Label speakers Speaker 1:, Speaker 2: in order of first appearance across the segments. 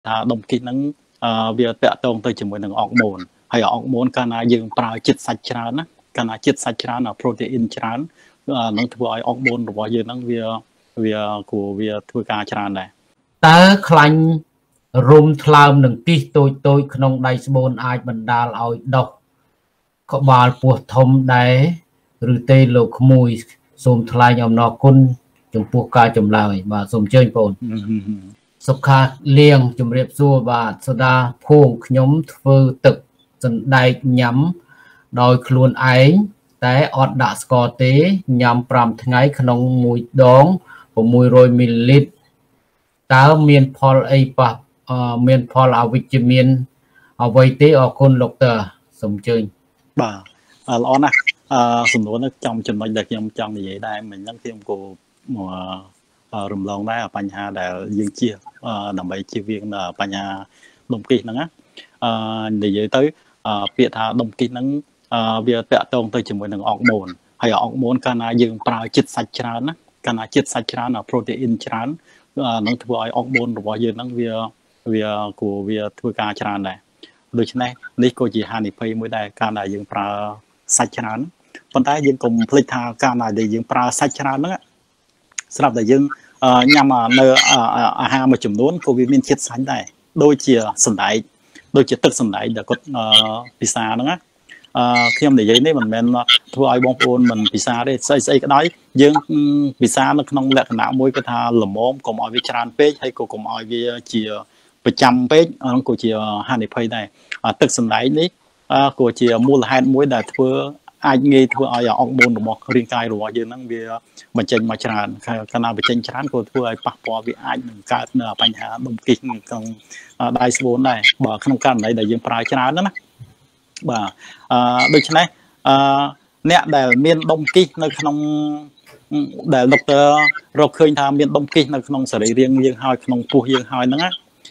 Speaker 1: đồng kỹ năng việc vẽ tông tới chỉ mới được ọc mồn hay ọc mồn cái nào dương prao chít sạch chán á cái nào chít sạch chán là protein chán nó thua ai ọc mồn rồi dương nó việc việc của việc thua cá chán này
Speaker 2: ta khanh rùm thlam nâng ký tôi không đầy bồn ai bần đà lòi độc có bà buộc thông đáy rư tê lục mùi xùm thলাই nhòm nọ cun chúng buộc ca chùm lời và xùm chơi bồn sốc khá liêng chùm riêng xua và sô đa phuông nhóm thư tực dần đầy nhắm đòi khuôn ánh té ọt đã sco tế nhằm pram ngay khăn mùi đón của mùi rồi ml táo miền Paul ấy bạc miền Paul ở vị trí miền ở vị trí ở con lộc tờ sống chơi
Speaker 1: bà lo nè sùng nó trong chừng mình được trong như vậy đây mình nhắc thêm của rùm lòng đây ở Pành Hà để dương chia làm bài chia viên ở Pành Hà đồng kỳ nữa để vậy tới việc đồng kỳ nó việc vẽ tông tới chỉ mới được ọc mồn hay ọc mồn cái nào dương prao chít sạch chán á cái nào chít sạch chán là protein chán nó thua ai ọc mồn rồi dương nó việc của việc thua cá chán này đối với này đây cô chỉ hai nịp mới đây cái nào dương prao sạch chán còn tại dương cùng plei tha cái nào để dương prao sạch chán nữaสำหรับแต่ยังnhằm nơi hà mà chủng nón của viên chiết sánh này đôi chia sần đại đôi chia tức sần đại để có pizza nữa khi em để giấy đấy mình thua ai bông ôn mình pizza đấy xây cái đấy nhưng pizza nó không lẽ nào môi cái thà lầm mồm cùng ai với tràn page hay cùng ai với chia 100 page nó của chia hai nệp page này tức sần đại đấy của chia mua là hai muối để thua ai nghe thua ai ở ông môn một riêng cài rồi giờ nó về mình tranh mà tràn cái nào bị tranh tràn của thua ai bắt bỏ bị ai cả Pành Hà đồng kịch còn đại số này bỏ không cần này để dương prai tràn đó bà đối với này nè để miền đông kịch nơi không để doctor rồi khơi tham miền đông kịch nơi không sở riêng dương hai không phù dương hai nữa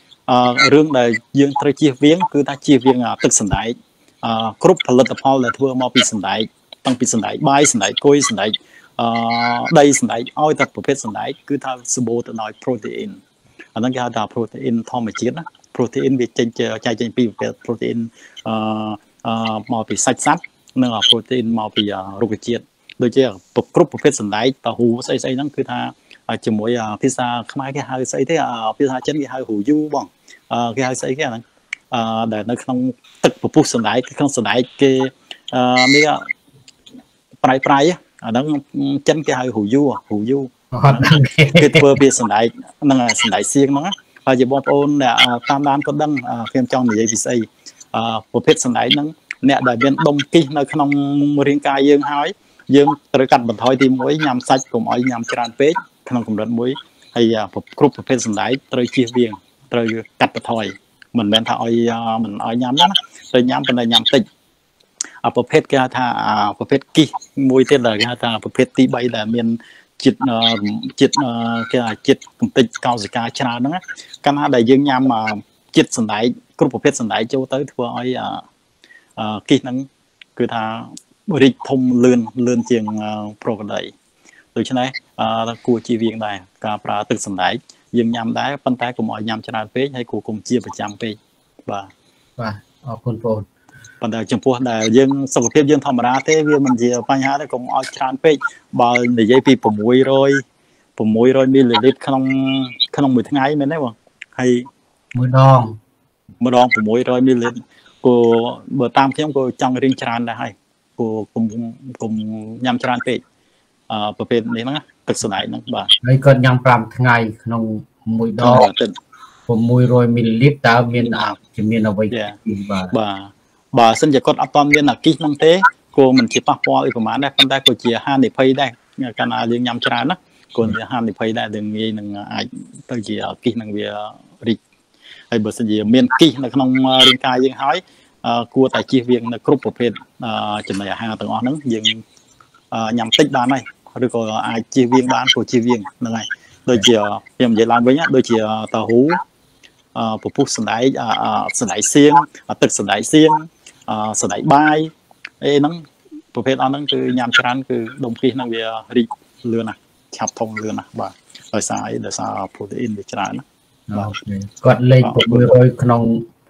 Speaker 1: riêng để dương thay chia viếng cứ ta chia viếng tức sần đại groupผลิตภัณฑ์เลยทั่วมาปีสันไดตั้งปีสันไดใบสันไดกล้วยสันไดได้สันไดอ้อยแต่ประเภทสันไดคือถ้าสบู่ตัวน้อยโปรตีนอันนั้นก็จะโปรตีนทอมไม่จีดนะโปรตีนวิจัยใจใจปีเป็นโปรตีนมาปีไซซัดนั่นแหละโปรตีนมาปีรูกจีดโดยเฉพาะกรุ๊ปประเภทสันไดต่อหูใส่นั่นคือถ้าจมูกพิซซ่าขมายแค่หายใส่ที่พิซซ่าเช่นแค่หายหูยูบ้างแค่หายใส่แค่นั้นđể nó không tức của phút sân đáy không sân đáy cái mấy cái prai á nó chân cái hai hủ du cái vừa bị sân đáy nó là sân đáy xiên nó và giờ bom ôn là tam đan có đăng phim trong này vì xây một phết sân đáy nó nè đại biên đông kỳ nó không riêng cài dương hói dương tới cạnh bẩn thoi tìm muối nhằm sạch của mọi nhằm tràn pết không cùng đến muối hay một group một phết sân đáy tới chia viên tới cắt bẩn thoi mình bên thợ mình ở nhắm đó rồi nhắm bên đây nhắm tịnhประเภทcáiประเภทกี่มวยเท่าไหร่ประเภทที่ใบแต่เมียนจิตcáiจิตติดเกาสิกาชนะนั่นก็น่าได้ยังยามมาจิตสันไดกรุ๊ปประเภทสันไดเจ้าtớiทัวร์ไอ้กี่นั้นคือท่าบริทมเลื่อนเชียงโปรกันได้โดยฉะนั้นกูจีเวียงได้การปราตึกสันไดยังยามได้ปัญหาของมอยยามชนะเป๊ะให้กูคุมเชียร์ประจำเป๊ะ
Speaker 2: ว่าคุณโปน
Speaker 1: ปัญหาจำพวกได้ยังสุขภาพยังธรรมดาเท่เวียมันเชียร์ปัญหาได้ของมอยชนะเป๊ะบอลในใจปีผมมวยมีเหลือลิบขนมมือทั้งไงไม่ได้บ่ให้
Speaker 2: มือดอง
Speaker 1: ผมมวยมีเหลือกูเบอร์ตามเข้มกูจังเรียงชนะได้ให้กูคุมยามชนะเป๊ะประเภทนี้นะตึกสนายนั่งบ่า
Speaker 2: ไอ้ก็ยังปรามทั้งไงขนมมือดองผมมวยรอยมิลลิลิตรตาเมียนจะเมียนเอาไว้
Speaker 1: บ่าซึ่งจะกดอัตอมเมียนกิ๊กนั่งเต้กูมันจีบปออีกประมาณได้ปันได้กูเจียห้าในเพย์ได้การเรียงยำชนะนะกูจะห้าในเพย์ได้ดึงงี้หนึ่งไอ้ตัวเจียกิ๊กนั่งเวียริไอ้เบอร์สัญญาเมียนกิ๊กในขนมเรียงกายยังหายกูแต่จีเวียงในกรุ๊ปประเภทจะมาห้าตัวนั้นยังยำติ๊กด้านไหนหรือก็ไอ้จีเวียงด้านกูจีเวียงนั่นไงโดยเจียยังจะลานไว้เนี่ยโดยเจียตาหูผู้พูดสนายเสียงตึกสนายเสียงสนายใบไอ้นั่งประเภทอันนั้นคือยามชนะคือดมกีนั่งเวียริเรือนะขับทงเรือนะบ่าโดยสายโปรตีนไปชนะนะ
Speaker 2: គាត់លេខ600ក្នុង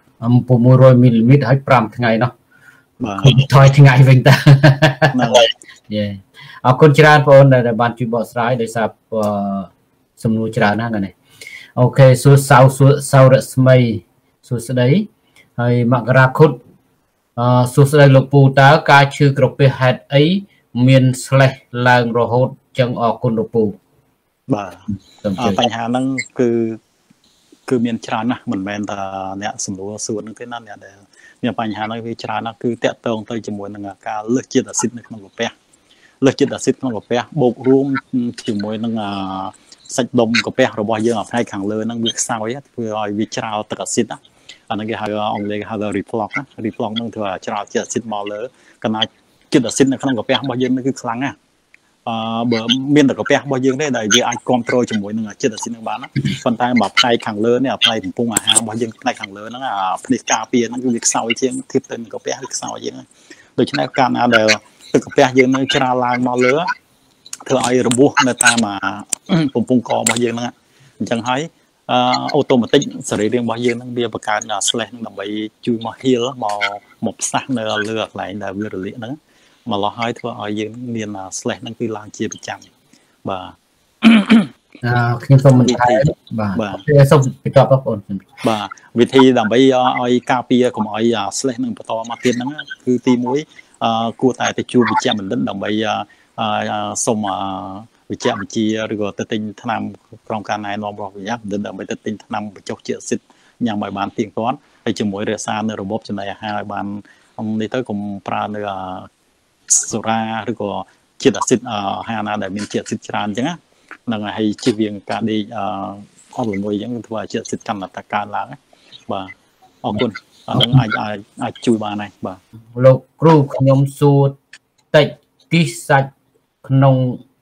Speaker 2: 600 mm ហើយ5ថ្ងៃនោះថយថ្ងៃវិញតាយេអរគុណច្រើនបងដែលបានជួយបកស្រាយដោយសារសំណួរច្រើនណាស់នេះអូខេសួសៅរស្មីសួស្ដីហើយមករាខុតសួស្ដីលោកពូតើការឈឺក្រពះហេតុអីមានស្លេះឡើងរហូតចឹងអរគុណលោកពូ
Speaker 1: បាទបញ្ហាហ្នឹងគឺមានច្រើនណាស់មិនមែនថាអ្នកសំណួរសួរហ្នឹងទេណាអ្នកដែលមានបញ្ហាហ្នឹងវាច្រើនណាស់គឺតាក់ទងទៅជាមួយនឹងការលើសជាតិអាស៊ីតនៅក្នុងក្រពះលើសជាតិអាស៊ីតក្នុងក្រពះបូករួមជាមួយនឹងសាច់ដុំក្រពះរបស់យើងផ្នែកខាងលើហ្នឹងវាខ្សោយធ្វើឲ្យវាច្រាលទឹកអាស៊ីតណាអាហ្នឹងគេហៅអង់គ្លេសគេហៅ reflux ហ្នឹងធ្វើឲ្យច្រាលជាតិអាស៊ីតមកលើកណ្ដាលជាតិអាស៊ីតនៅក្នុងក្រពះរបស់យើងគឺខ្លាំងណាស់បើមានតែក្រពះរបស់យើងទេដែលវាអាចគ្រប់គ្រងជាមួយនឹងជាតិអាស៊ីតនឹងបានណាប៉ុន្តែបើផ្នែកខាងលើនេះផ្នែកកំពុងអាហាររបស់យើងផ្នែកខាងលើហ្នឹងផ្នែកការពារហ្នឹងគឺវាខ្សោយជាងធៀបទៅនឹងក្រពះវាខ្សោយជាងដូច្នេះកាលណាដែលទឹកក្រពះយើងនៅច្រាលឡើងមកលើធ្វើឲ្យរបួសនៅតាមកំពុងករបស់យើងហ្នឹងអញ្ចឹងហើយអូតូម៉ាទិកសរីរាង្គរបស់យើងហ្នឹងវាបង្កើនslash ហ្នឹងដើម្បីជួយមក heal មកផ្សះនៅលើកន្លែងដែលវារលាកហ្នឹងមកលោះហើយធ្វើឲ្យយើងមាន slash ហ្នឹងគឺឡើងជាប្រចាំបាទ
Speaker 2: ខ្ញុំសូមបន្ថែមបាទសូមបញ្ចប់បងប្អូន
Speaker 1: បាទវិធីដើម្បីឲ្យការពារកុំឲ្យ slash ហ្នឹងបន្តមកទៀតហ្នឹងគឺទី1គួរតែទៅជួបវិជ្ជបណ្ឌិតដើម្បីសូមវិជ្ជាឬក៏ទៅទិញថ្នាំក្រោមការណែនាំរបស់វិជ្ជាបណ្ឌិតដើម្បីទៅទិញថ្នាំបញ្ចុះជាតិអាស៊ីតញ៉ាំឲ្យបានទៀងទាត់ហើយជាមួយរក្សានៅរបបចំណីអាហារឲ្យបាននេះទៅកុំប្រើនៅសូរ៉ាឬក៏ជាតិអាស៊ីតអាហារណាដែលមានជាតិអាស៊ីតច្រើនអញ្ចឹងហ្នឹងហើយជៀសវាងការដេកអត់ល្ងុយអញ្ចឹងធ្វើឲ្យជាតិអាស៊ីតកាន់តែកើនឡើងបាទអរគុណអានឹងអាចជួយបានហើយបាទ
Speaker 2: លោកគ្រូខ្ញុំសួរតិចគិសសាច់ក្នុង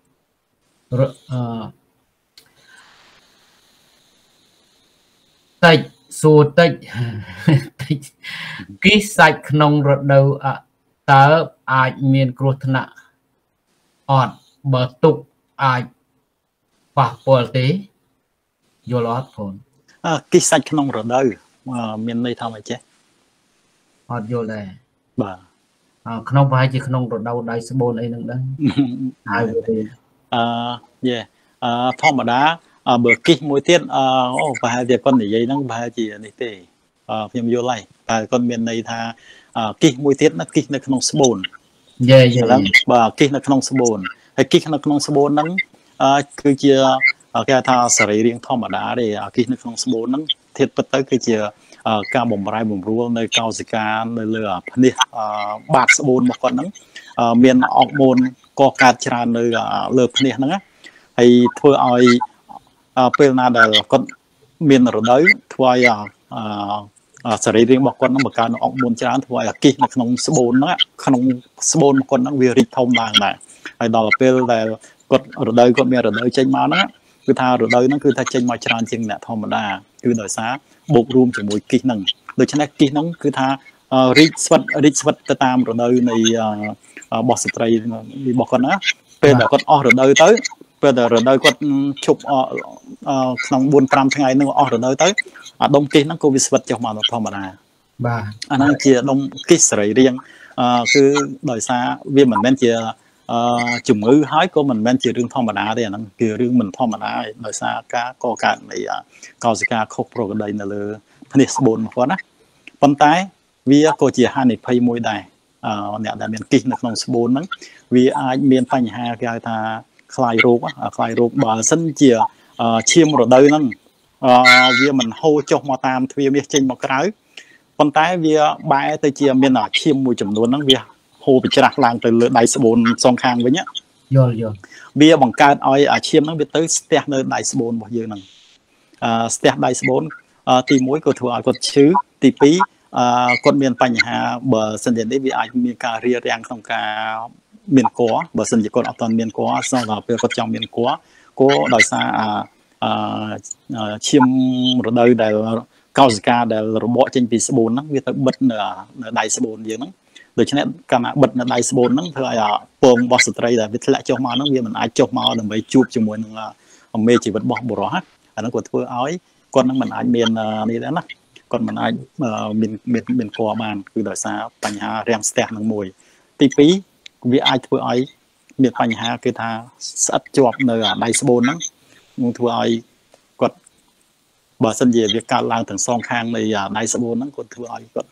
Speaker 2: តិចសួរតិចគិសសាច់ក្នុងរដូវតើអាចមានគ្រោះថ្នាក់អត់បើទុកអាចប៉ះពាល់ទេយល់អត់បង
Speaker 1: គិសសាច់ក្នុងរដូវមានន័យថាម៉េចចេះ
Speaker 2: អត់យល់ដែរ
Speaker 1: បាទ
Speaker 2: ក្នុងប្រហែលជាក្នុងរដូវដៃស្បូនអីហ្នឹងដែរហើយ
Speaker 1: យេធម្មតាបើគិសមួយទៀតប្រហែលជាគាត់និយាយហ្នឹងប្រហែលជានេះទេខ្ញុំយល់ហើយតែគាត់មានន័យថាគិសមួយទៀតណាគិសនៅក្នុងស្បូន
Speaker 2: យេ
Speaker 1: បាទគិសនៅក្នុងស្បូនហើយគិសនៅក្នុងស្បូនហ្នឹងគឺជាគេថាសរីរាង្គធម្មតាទេគិសនៅក្នុងស្បូនហ្នឹងធៀបពិតទៅគឺជាការបំរែបំរួលនៅកោសិកានៅលើភ្នេះបាតស្បូនរបស់គាត់ហ្នឹងមានអរម៉ូនកកើតច្រើននៅលើភ្នេះហ្នឹងហើយធ្វើឲ្យពេលណាដែលគាត់មានរដូវធ្វើឲ្យសរីរាង្គរបស់គាត់ហ្នឹងបង្កើនអរម៉ូនច្រើនធ្វើឲ្យគិសនៅក្នុងស្បូនហ្នឹងក្នុងស្បូនរបស់គាត់ហ្នឹងវារីកធំឡើងដែរហើយដល់ពេលដែលគាត់រដូវគាត់មានរដូវចេញមកហ្នឹងគឺថារដូវហ្នឹងគឺថាចេញមកច្រើនជាងអ្នកធម្មតាគឺដោយសារបូករួមជាមួយគិសហ្នឹងដូច្នេះគិសហ្នឹងគឺថារីកស្វិតទៅតាមរដូវនៃរបស់ស្ត្រីរបស់គាត់ណាពេលដែលគាត់អស់រដូវទៅពេលដែលរដូវគាត់ឈប់ក្នុង 4-5 ថ្ងៃហ្នឹងអស់រដូវទៅអាដុំគិសហ្នឹងក៏វាស្វិតចុះមកធម្មតា
Speaker 2: បាទ
Speaker 1: អាហ្នឹងជាដុំគិសសរីរាង្គគឺដោយសារវាមិនមែនជាជំងឺហើយក៏មិនមែនជារឿងធម្មតាទេអាហ្នឹងគឺរឿងមិនធម្មតាដោយសារការកកើតនៃកោសិកាខុសប្រក្រតីនៅលើភ្នេះស្បូនរបស់គាត់ណាប៉ុន្តែវាក៏ជាហានិភ័យមួយដែរអ្នកដែលមានគិសនៅក្នុងស្បូនហ្នឹងវាអាចមានបញ្ហាគេហៅថាខ្លាយរោគបើសិនជាឈាមរដូវហ្នឹងវាមិនហូរចុះមកតាមទ្វារមាសចេញមកក្រៅប៉ុន្តែវាបែរទៅជាមានឈាមមួយចំនួនហ្នឹងវាហូរពីច្រាស់ឡើងទៅលើដៃស្បូនសងខាងវិញ
Speaker 2: យល់
Speaker 1: វាបង្កើតឲ្យឈាមហ្នឹងវាទៅស្ទះនៅដៃស្បូនរបស់យើងហ្នឹងស្ទះដៃស្បូនទី1ក៏ធ្វើឲ្យគាត់ឈឺទី2គាត់មានបញ្ហាបើសិនជានេះវាអាចមានការរារាំងក្នុងការមានកបើសិនជាគាត់អត់ទាន់មានកស្នើដល់ពេលគាត់ចង់មានកក៏ដោយសារឈាមរដូវដែលកោសិកាដែលរបកចេញពីស្បូនហ្នឹងវាទៅបិទនៅដៃស្បូនយើងហ្នឹងដូច្នេះកាលណាបិទនៅដៃស្បូនហ្នឹងធ្វើឲ្យពងរបស់ស្ត្រីដែលវាធ្លាក់ចុះមកហ្នឹងវាមិនអាចចុះមកដើម្បីជួបជាមួយនឹងមេជីវិតរបស់បុរសអាហ្នឹងគាត់ធ្វើឲ្យគាត់នឹងមិនអាចមាននេះដែរណាគាត់មិនអាចមានគួរបានគឺដោយសារបញ្ហារាំងស្ទះនឹងមួយទី2វាអាចធ្វើឲ្យមានបញ្ហាគឺថាស្អិតជាប់នៅដៃស្បូនហ្នឹងនឹងធ្វើឲ្យគាត់បើសិនជាវាកើតឡើងទាំងសងខាងនៃដៃស្បូនហ្នឹងគាត់ធ្វើឲ្យគាត់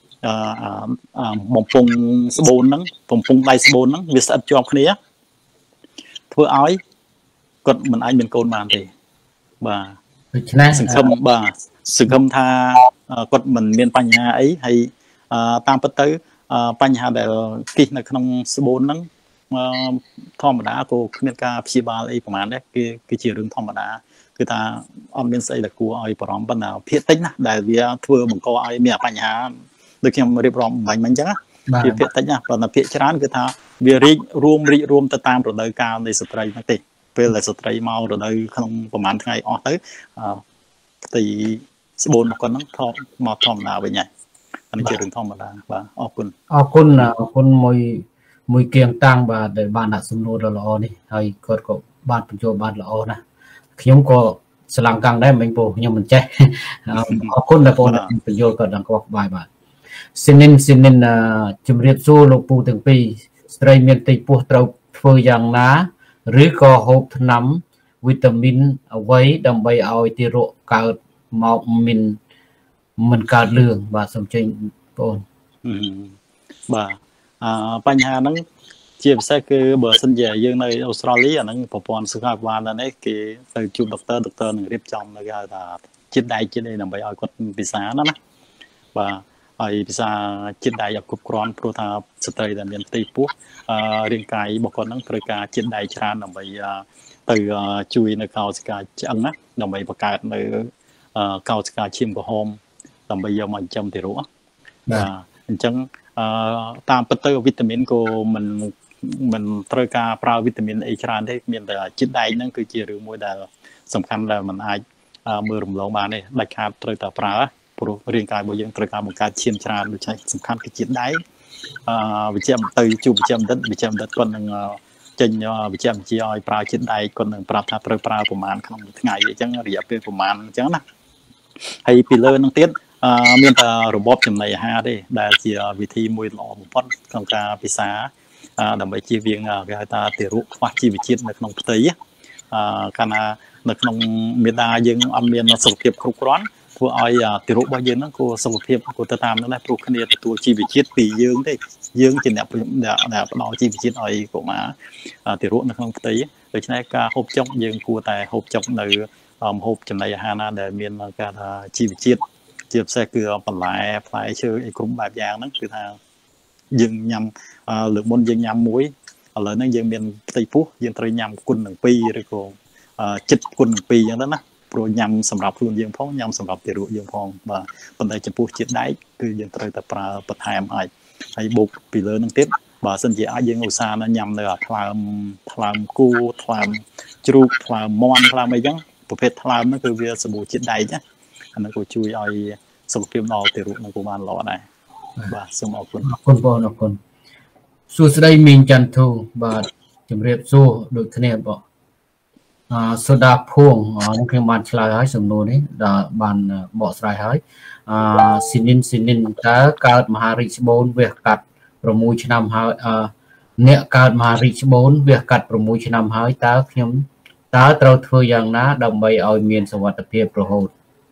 Speaker 1: បំពង់ស្បូនហ្នឹងបំពង់ដៃស្បូនហ្នឹងវាស្អិតជាប់គ្នាធ្វើឲ្យគាត់មិនអាចមានកូនបានទេបាទដូច្នេះសង្ឃឹមថាគាត់មិនមានបញ្ហាអីហើយតាមពិតទៅបញ្ហាដែលគិះនៅក្នុងស្បូនហ្នឹងធម្មតាក៏គ្មានការព្យាបាលអីប្រហែលដែរគឺជារឿងធម្មតាគឺថាអត់មានស្អីដែលគួរឲ្យបារម្ភប៉ុន្តែភាគតិចណាដែលវាធ្វើបង្កឲ្យមានបញ្ហាដូចខ្ញុំរៀបរាប់បំបញ្ញអញ្ចឹងវាភាគតិចណាប៉ុន្តែភាគច្រើនគឺថាវារីករួមទៅតាមរដូវកាលនៃស្ត្រីហ្នឹងទេពេលដែលស្ត្រីមករដូវក្នុងប្រហែលថ្ងៃអស់ទៅផ្ទៃស្បូនរបស់គាត់ហ្នឹងមកធម្មតាវិញហើយអានេះជារឿងធម្មតាបាទអរគុណមួយគៀងតាំងបាទដែលបានដាក់សំណួរដ៏ល្អនេះហើយគាត់ក៏បានបញ្ចូលបានល្អណាស់ខ្ញុំក៏ស្លងកាំងដែរមិញពូខ្ញុំមិនចេះអរគុណដល់បងបញ្ចូលគាត់ដល់គាត់បាយបាទស៊ីនិនជំរាបសួរលោកពូទាំងពីរស្ត្រីមានតិចពោះត្រូវធ្វើយ៉ាងណាឬក៏ហូបថ្នាំវីតាមីនអ្វីដើម្បីឲ្យទារកកើតមកមិនកើតលឿងបាទសូមចេញបងបាទបញ្ហាហ្នឹងជាពិសេសគឺបើសិនជាយើងនៅអូស្ត្រាលីអាហ្នឹងប្រព័ន្ធសុខាភិបាលនៅនេះគេទៅជួបដុកទ័រនឹងរៀបចំនៅគេហៅថាជាតិដែកជាតិអីដើម្បីឲ្យគាត់ពិសាណាបាទហើយពិសាជាតិដែកឲ្យគ្រប់គ្រាន់ព្រោះថាស្ត្រីដែលមានផ្ទៃពោះរាងកាយរបស់គាត់ហ្នឹងត្រូវការជាតិដែកច្រើនដើម្បីទៅជួយនៅកោសិកាឆ្អឹងណាដើម្បីបង្កើតនៅកោសិកាឈាមក្រហមដើម្បីយកមកចិញ្ចឹមទារកបាទអញ្ចឹងតាមពិតទៅវីតាមីនក៏មិនត្រូវការប្រើវីតាមីនអីច្រើនទេមានតែជាតិដែកហ្នឹងគឺជារឿងមួយដែលសំខាន់ដែលมันអាចមើលរំលងបានទេដាច់ខាតត្រូវតែប្រើព្រោះរាងកាយរបស់យើងត្រូវការបង្កើតឈាមច្រើនដូច្នេះសំខាន់គឺជាតិដែកវិជ្ជាទៅជួបវិជ្ជាបណ្ឌិតគាត់នឹងចេញវិជ្ជាបញ្ជាឲ្យប្រើជាតិដែកគាត់នឹងប្រាប់ថាត្រូវប្រើប្រមាណក្នុងមួយថ្ងៃអញ្ចឹងរយៈពេលប្រមាណអញ្ចឹងណាហើយពីលើនឹងទៀតមានតែរបបចំណីអាហារទេដែលជាវិធីមួយល្អបំផុតក្នុងការពិសាដើម្បីជៀសវាងគេហៅថាទារកខ្វះជីវជាតិនៅក្នុងផ្ទៃកាលណានៅក្នុងមេដាយើងអត់មានសុខភាពគ្រប់គ្រាន់ធ្វើឲ្យទារករបស់យើងហ្នឹងក៏សុខភាពក៏ទៅតាមហ្នឹងដែរព្រោះគ្នាទទួលជីវជាតិពីយើងទេយើងជាអ្នកផ្ដល់ជីវជាតិឲ្យកុមារទារកនៅក្នុងផ្ទៃដូច្នេះការហូបចុកយើងគួរតែហូបចុកនៅម្ហូបចំណីអាហារណាដែលមានការថាជីវជាតិជាពិសេសគឺបន្លែផ្លែឈើអីគ្រប់បែបយ៉ាងហ្នឹងគឺថាយើងញ៉ាំលើកមុនយើងញ៉ាំមួយឥឡូវហ្នឹងយើងមានផ្ទៃពោះយើងត្រូវញ៉ាំគុណនឹង2ឬក៏ចិត្តគុណនឹង2អញ្ចឹងទៅណាព្រោះញ៉ាំសម្រាប់ខ្លួនយើងផងញ៉ាំសម្រាប់ទារកយើងផងបាទប៉ុន្តែចំពោះជាតិដែកគឺយើងត្រូវតែប្រើបន្ថែមឲ្យហើយបូកពីលើហ្នឹងទៀតបើសិនជាអាចយើងឧស្សាហ៍ញ៉ាំនៅថ្លើមគូថ្លើមជ្រូកថ្លើមមាន់ថ្លើមអីចឹងប្រភេទថ្លើមហ្នឹងគឺវាសម្បូរជាតិដែកណាអាហ្នឹងក៏ជួយឲ្យសុខភាពដល់ទារកហ្នឹងក៏បានល្អដែរបាទសូមអរគុណ
Speaker 2: បងអរគុណសួស្តីមីងច័ន្ទធូបាទជំរាបសួរដូចគ្នាបងសូដាភួងខ្ញុំបានឆ្លើយហើយសំណួរនេះដល់បានបកស្រាយហើយស៊ីនិនតើកើតមហារីកស្បូនវះកាត់6ឆ្នាំហើយអ្នកកើតមហារីកស្បូនវះកាត់6ឆ្នាំហើយតើត្រូវធ្វើយ៉ាងណាដើម្បីឲ្យមានសុវត្ថិភាពរហូត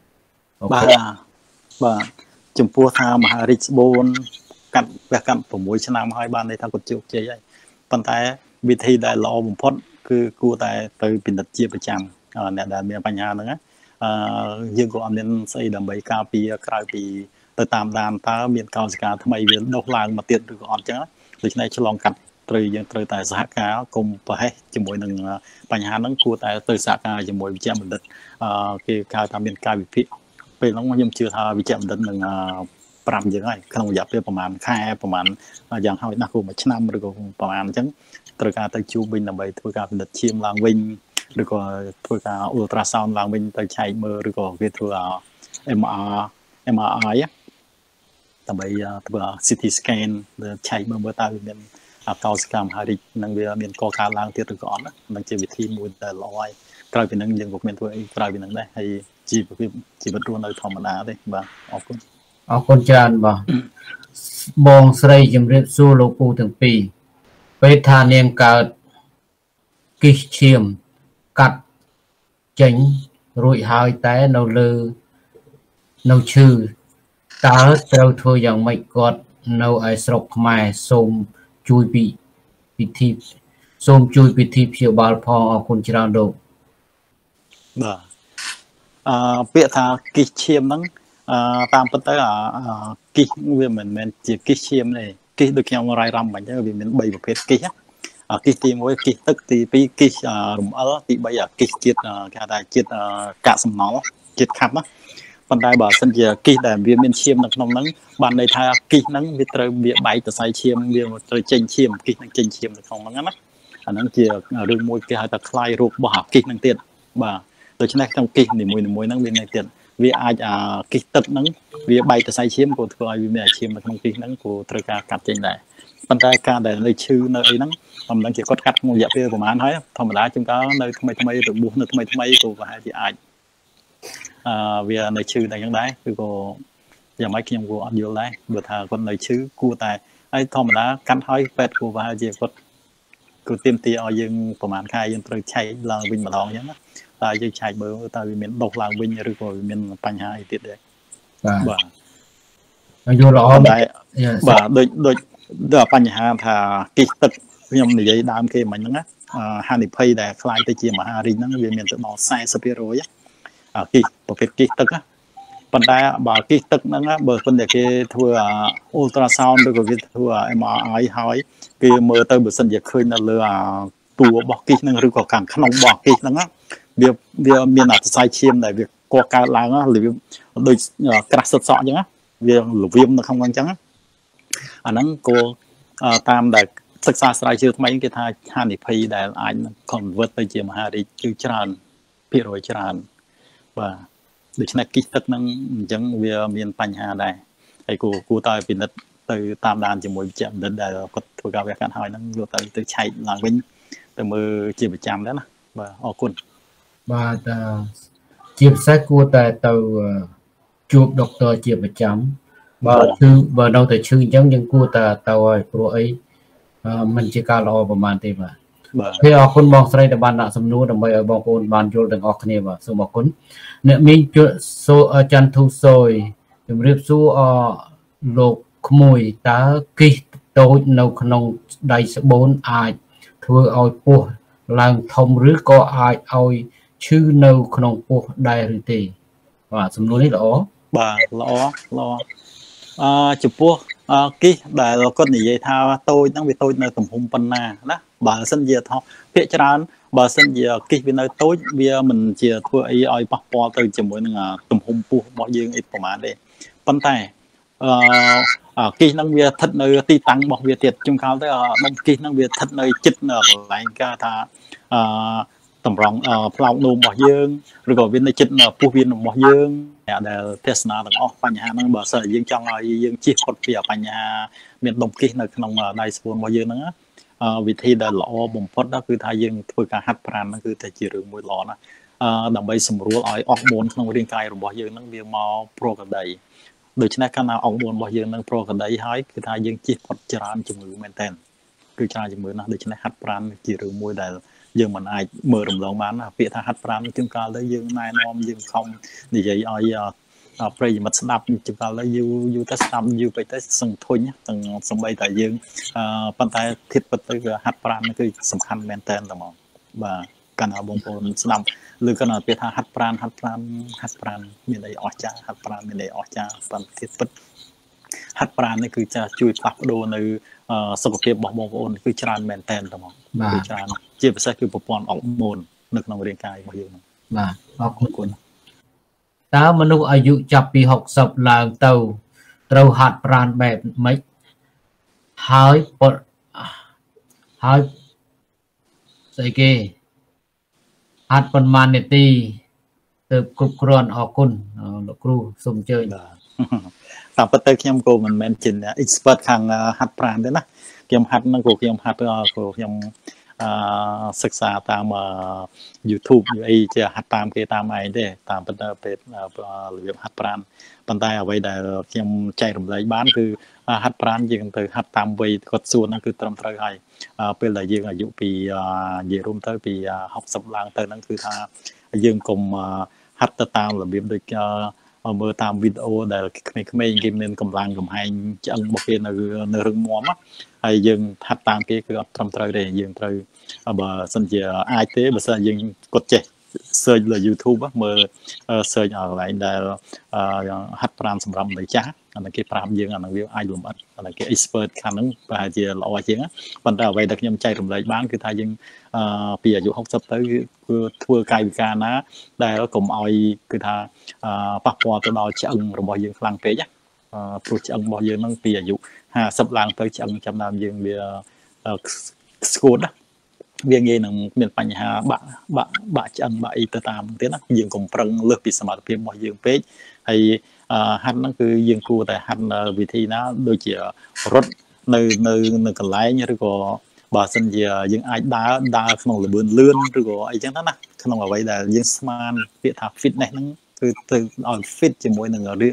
Speaker 1: បាទចំពោះថាមហារីកស្បូនវះកាត់6ឆ្នាំហើយបានន័យថាគាត់ជោគជ័យហើយប៉ុន្តែវិធីដែលល្អបំផុតគឺគួរតែទៅពិនិត្យជាប្រចាំអ្នកដែលមានបញ្ហាហ្នឹងយើងក៏អត់មានស្អីដើម្បីការពារក្រៅពីទៅតាមដានតើមានកោសិកាថ្មីវាដុះឡើងមកទៀតឬក៏អត់ចឹងដូច្នេះឆ្លងកាត់យើងត្រូវតែសហការកុំប្រហែសជាមួយនឹងបញ្ហាហ្នឹងគួរតែទៅសហការជាមួយវិជ្ជាបណ្ឌិតគេហៅថាមានការវិភាគពេលហ្នឹងខ្ញុំជឿថាវិជ្ជាបណ្ឌិតនឹងប្រាប់យើងហើយក្នុងរយៈពេលប្រហែលខែប្រហែលយ៉ាងហោចណាស់ក៏មួយឆ្នាំឬក៏ប្រហែលអញ្ចឹងត្រូវការទៅជួបវិញដើម្បីធ្វើការពិនិត្យឈាមឡើងវិញឬក៏ធ្វើការ ultrasound ឡើងវិញទៅឆែកមើលឬក៏គេធ្វើ MRI ដើម្បីធ្វើ CT scan ឆែកមើលតើវាមានកោសិកាមហារីកនឹងវាមានកកើតឡើងទៀតឬក៏អត់ហ្នឹងជាវិធីមួយដែលល្អហើយក្រៅពីហ្នឹងយើងក៏មានធ្វើអីក្រៅពីហ្នឹងដែរហើយជីវិតរស់នៅធម្មតាទេបាទអរគុណ
Speaker 2: អរគុណច្រើនបាទបងស្រីជំរាបសួរលោកពូទាំងពីរពេលថានាងកើតគិះឈាមកាត់ចេញរួចហើយតែនៅលើនៅឈឺតើត្រូវធ្វើយ៉ាងម៉េចគាត់នៅឯស្រុកខ្មែរសូមជួយពិធីព្យាបាលផងអរគុណច្រើនលោក
Speaker 1: បាទពាក្យថាគិះឈាមហ្នឹងតាមពិតទៅគិះវាមិនមែនជាគិះឈាមទេគិះដូចខ្ញុំរាយរំមិញទៅវាមាន3ប្រភេទគិះគិះទី1គិះទឹកទី2គិះរំអិលទី3គិះជាតិគេថាជាតិកាកសំណល់ជាតិខាប់ណាប៉ុន្តែបើសិនជាគិះដែលវាមានឈាមនៅក្នុងហ្នឹងបានន័យថាគិះហ្នឹងវាត្រូវវាបែកទៅសៃឈាមវាត្រូវចេញឈាមគិះហ្នឹងចេញឈាមនៅក្នុងហ្នឹងណាអាហ្នឹងជារឿងមួយគេហៅថាคลายរោគរបស់គិះហ្នឹងទៀតបាទដូច្នេះក្នុងគិះនីមួយៗហ្នឹងវានៅទៀតវាអាចគិះទឹកហ្នឹងវាបែកទៅសៃឈាមក៏ធ្វើឲ្យវាមានអាឈាមនៅក្នុងគិះហ្នឹងក៏ត្រូវការកាត់ចេញដែរប៉ុន្តែការដែលនៅឈឺនៅអីហ្នឹងមិនដឹងជាគាត់កាត់ក្នុងរយៈពេលប្រហែលហើយធម្មតាជាងកាលនៅថ្មីរបួសនៅថ្មីក៏ប្រហែលជាអាចវានៅឈឺតែយ៉ាងដែរគឺក៏យ៉ាងម៉េចខ្ញុំក៏អត់យល់ដែរបើថាគាត់នៅឈឺគួរតែហើយធម្មតាកាត់ហើយពេទ្យគួរប្រហែលជាគាត់គឺទាមទារឲ្យយើងប្រហែលខែយើងត្រូវឆែកឡើងវិញម្ដងអញ្ចឹងណាតែយើងឆែកមើលតើវាមានដុសឡើងវិញឬក៏វាមានបញ្ហាអីទៀតទេបាទ
Speaker 2: យល់ល្អ
Speaker 1: ដែរបាទដូចបញ្ហាថាគិះទឹកខ្ញុំនិយាយដើមគេមិញហ្នឹងណាហានិភ័យដែលខ្លាយទៅជាមហារីកហ្នឹងវាមានទៅដល់40%គិះប្រភេទគិះទឹកណាប៉ុន្តែបើគិះទឹកហ្នឹងបើមិនតែគេធ្វើអ៊ុលត្រាសោនឬក៏គេធ្វើ MRI ហើយគេមើលទៅបើសិនជាឃើញនៅលើតួរបស់គិះហ្នឹងឬក៏ខាងក្នុងរបស់គិះហ្នឹងវាមានសរសៃឈាមដែលវាកកើតឡើងឬដូចក្រាស់សុទ្ធសក់អញ្ចឹងវាល្វាមនៅក្នុងហ្នឹងអញ្ចឹងអាហ្នឹងក៏តាមដែលសិក្សាស្រាវជ្រាវថ្មីគេថាហានិភ័យដែលអាច convert ទៅជាមហារីកគឺច្រើនភាគរយច្រើនបាទដូច្នេះគិះទឹកហ្នឹងអញ្ចឹងវាមានបញ្ហាដែរហើយគួរតែពិនិត្យទៅតាមដានជាមួយវិជ្ជបណ្ឌិតដែលគាត់ធ្វើការវះកាត់ហើយហ្នឹងយកទៅឆែកឡើងវិញទៅមើលជាប្រចាំដែរណាបាទអរគុណ
Speaker 2: បាទជាពិសេសគួរតែទៅជួបដុកទ័រជាប្រចាំបើនៅតែឈឺអញ្ចឹងយើងគួរតែទៅឲ្យព្រោះអីมันជាការល្អប្រហែលទេបាទហើយអរគុណបងស្រីដែលបានដាក់សំណួរដើម្បីឲ្យបងប្អូនបានយល់ទាំងអស់គ្នាបាទសូមអរគុណអ្នកមីងច័ន្ទធូសូយជំរាបសួរលោកក្មួយតើគិះតូចនៅក្នុងដៃស្បូនអាចធ្វើឲ្យពោះឡើងធំឬក៏អាចឲ្យឈឺនៅក្នុងពោះដែរឬទេបាទសំណួរនេះល្អ
Speaker 1: បាទល្អចំពោះគិះដែលគាត់និយាយថាតូចហ្នឹងវាតូចនៅទំហំប៉ុណ្ណាណាបើសិនជាភាគច្រើនបើសិនជាគិះវានៅតូចវាមិនជាធ្វើអីឲ្យប៉ះពាល់ទៅជាមួយនឹងទំហំពោះរបស់យើងអីប្រហែលទេប៉ុន្តែគិះហ្នឹងវាស្ថិតនៅទីតាំងរបស់វាទៀតជួនកាលទៅដុំគិះហ្នឹងវាស្ថិតនៅជិតកន្លែងគេថាតម្រង់ផ្លោកនោមរបស់យើងឬក៏វានៅជិតពោះវារបស់យើងដែលទេសនាទាំងអស់បញ្ហាហ្នឹងបើសិនជាយើងចង់ឲ្យយើងជៀសផុតពីបញ្ហាមានដុំគិះនៅក្នុងដៃស្ពួនរបស់យើងហ្នឹងវិធីដែលល្អបំផុតគឺថាយើងធ្វើការហាត់ប្រាណហ្នឹងគឺតែជារឿងមួយល្អណាស់ដើម្បីសម្រួលឲ្យអរម៉ូនក្នុងរាងកាយរបស់យើងហ្នឹងវាមកប្រកដីដូច្នេះកាលណាអរម៉ូនរបស់យើងហ្នឹងប្រកដីហើយគឺថាយើងជៀសផុតច្រើនជំងឺមែនតើគឺច្រើនជំងឺណាស់ដូច្នេះហាត់ប្រាណជារឿងមួយដែលយើងមិនអាចមើលរំលងបានពាក្យថាហាត់ប្រាណជាងកាលទៅយើងណែនាំយើងខំនិយាយឲ្យប្រិយមិត្តស្ដាប់ជាងកាលទៅយូរទៅស្ដាប់យូរពេកទៅសឹងធុញទាំងសំបីតែយើងប៉ុន្តែធៀបពិតទៅគឺហាត់ប្រាណគឺសំខាន់មែនតើហ្មងបាទកាលណាបងប្អូនស្ដាប់ឬក៏ពាក្យថាហាត់ប្រាណមានអីអស្ចារ្យហាត់ប្រាណមានអីអស្ចារ្យប៉ុន្តែធៀបពិតហាត់ប្រាណនេះគឺជួយផ្លាស់ប្ដូរនៅសុខភាពរបស់បងប្អូនគឺច្រើនមែនតើហ្មងគឺច្រើនជាពិសេសគឺប្រព័ន្ធអរម៉ូននៅក្នុងរាងកាយរបស់យើង
Speaker 2: បាទអរគុណតើមនុស្សអាយុចាប់ពី60ឡើងទៅត្រូវហាត់ប្រាណបែបម៉េចហើយស្អីគេហាត់ប៉ុន្មាននាទីទៅគ្រប់គ្រាន់អរគុណលោកគ្រូសូមអញ្ជើញ
Speaker 1: តាមពិតទៅខ្ញុំក៏មិនមែនជា expert ខាងហាត់ប្រាណទេណាខ្ញុំហាត់ហ្នឹងក៏ខ្ញុំហាត់ក៏ខ្ញុំศึกษาตามYouTube อยู่ไอ้จะหัดตามเกตามไอ้เด้ตามเป็นหรือหัดปรานปันไดเอาไว้ได้ยังใจรำไรบ้านคือหัดปรานยังtừหัดตามไว้กดส่วนนั่นคือตรำเตยให้เป็นอะไรยังอายุปียี่รุ่มเตยปี60 ล้านเตยนั่นคือถ้ายังกลมหัดตามระเบียบโดยเมื่อตามวิดีโอได้ไม่กินเงินกำลังกำให้จังบอกเป็นในเรื่องมัวมั้งไอ้ยังหัดตามเกคือตรำเตยได้ยังเตยบ่สัญญาไอเต้บ่สัญญากดเจเสิร์ชเลย YouTube เมื่อเสิร์ชเอาอะไรได้หัดปรามสำหรับในจ้าอันนั้นคือปรามยังอันนั้นวิวไอรวมอันนั้นคือ expert ครั้งนึงไปจะรอจริงอ่ะปัญหาไว้ดักยำใจรวมเลยบ้างคือถ้ายังปีอายุ60tớiคือทัวร์กายวิการนะได้แล้วผมเอาคือถ้าปักปอตัวเราจะอึ้งระบายยังคลังเป๊ะโปรจะอึ้งบอยยังนั่งปีอายุ50 ล้านtớiจะอึ้งจำนำยังเบียสกูดviệc gì là miền Bắc Hà bạ chân bạ y tơ tam thế nó dương cùng prang lược bị sầm phim mọi dương page hay hắn nó cứ dương cua tại hắn vì thi nó đôi chỉ rốt nơi còn lái như rồi bà sinh giờ dương ai đá không là bươn lươn rồi ai chẳng đó nè không là vậy là dương smart việc tháp fit này nó từ fit chỉ mỗi người đi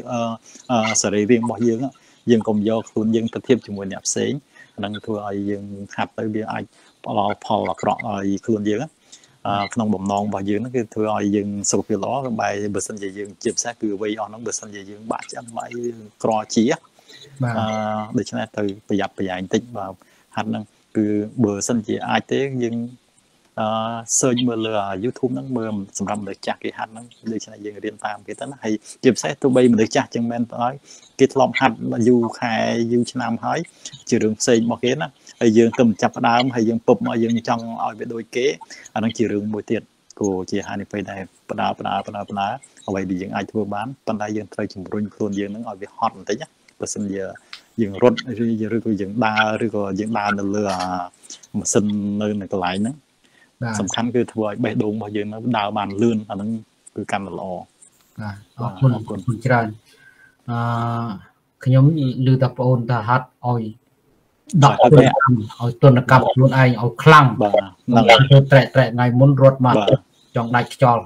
Speaker 1: sở riêng mọi dương á dương cùng do khuôn dương tập thêm chỉ mỗi nẹp xén năng thua ai dương hạt tới bia aiพอกรอกคลุนยืงขนมบ่มนองบ่ยืงนั่นคือถือเอายืงสุกล้อใบเบอร์สันยืงจีบแท้คือไว้เอาน้องเบอร์สันยืงบาดจังไว้กรอจีอ่ะโดยเฉพาะtừประหยัดประหยัดติดvàoหันนั่นคือเบอร์สันจีไอเต้ยืงเซิร์ชเมื่อเลย YouTube นั่งเมื่อสำหรับเด็กจักรหันนั่งโดยเฉพาะยืงเรียนตามคือตั้งให้จีบแท้ตัวใบมันเด็กจักรจังแม่นต้อยกิจลอมหัดอยู่ใครอยู่ชนามหอยจืดเรื่องเซ็งบอกเห็นนะhay dương tầm chập đám hay dương pop mà dương trong ở bên đôi kế anh đang chỉ rừng mùi tiệt của chị hai này phải đây bả ở vậy bị dương ai thua bán ban đây dương thời chừng run luôn dương nó ở bị hot một tí nhá và xin giờ dương rốt rồi dương đa là lừa mà xin nơi này lại nữa sầm khăn cứ thua bể đụng mà dương nó đào bàn lươn anh đang cứ căn là lò
Speaker 2: คุณจรันขยมลือตะโอนตะฮัดอ้อยดอกเอาต้นกำล้วนไอเอาคลั่งแตะไงมุนรถมาจองได้จอล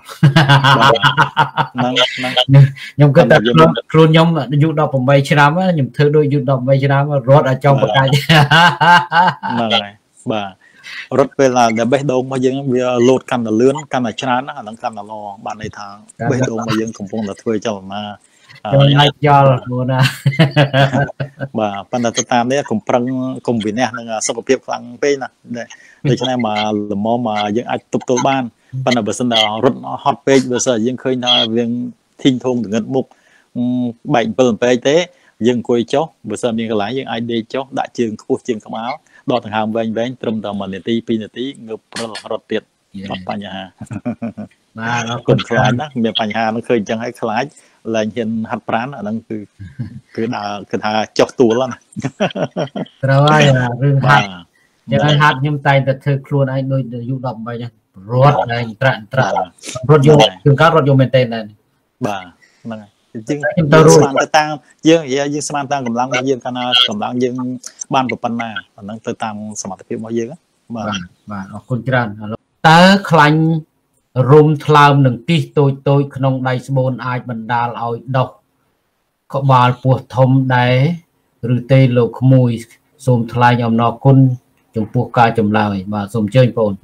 Speaker 2: ยมก็แต่ครูยมยุดดอกผมใบชนะมั้ยยมเธอโดยยุดดอกใบชนะว่ารถจองประกาย
Speaker 1: นั่นไงบ่รถเวลาเดี๋ยวเบดงมายังเวลาโหลดกันแต่เลื่อนกันแต่ชนะนะหลังกันแต่รอบ้านในทางเบดงมายังของพงแต่ถ้วยเจ้ามา
Speaker 2: ไล่ยอลโมนะ
Speaker 1: บ่ปัญหาตามเนี่ยผมปรังผมวินเนี่ยนึงสกปรกคลังไปนะโดยเฉพาะมาหรือมอมายังอัดตุบตัวบ้านปัญหาเบอร์สันดารถฮอตเปย์เบอร์สันยังเคยน่าเวียงทิ้งทงถึงเงินมุกใบเปิลเปย์เต้ยังคุยโจ๊กเบอร์สันยังกระไรยังไอเดียโจ๊กได้จึงคู่จึงขม้าดอทางหามแวงตรมตามมันเนี่ยตีปีเนี่ยตีเงือบรถเตียดรถปัญญาคนคล้ายนะมีปัญหามันเคยจังให้คล้ายlà hiện hạt prán ở đang cứ thà chọc tù lắm
Speaker 2: rồi rừng hạtยังhạt nhâm tayแต่เธอครูนไอ้โดยยุดดำไปยังรถไอ้ตระรถยนต์ถึงการรถยนต์เป็นเต้นนั่น
Speaker 1: บ่านั่นไงจริงสมานต่างยังสมานต่างกำลังมายังกันกำลังยังบ้านกับปันนาอันนั้นต่างสมรรถภาพมาเยอะ
Speaker 2: บ่าคนจรันตาคลังรุมทลามหนึ่งที่ตัวขนมไดสโบนไอบรรดาเอาดอกขบาลปวดทมได้หรือเตโลขมุยสมทลายยอมนอคุณจงพวกกายจำลายมาสมเชิญปน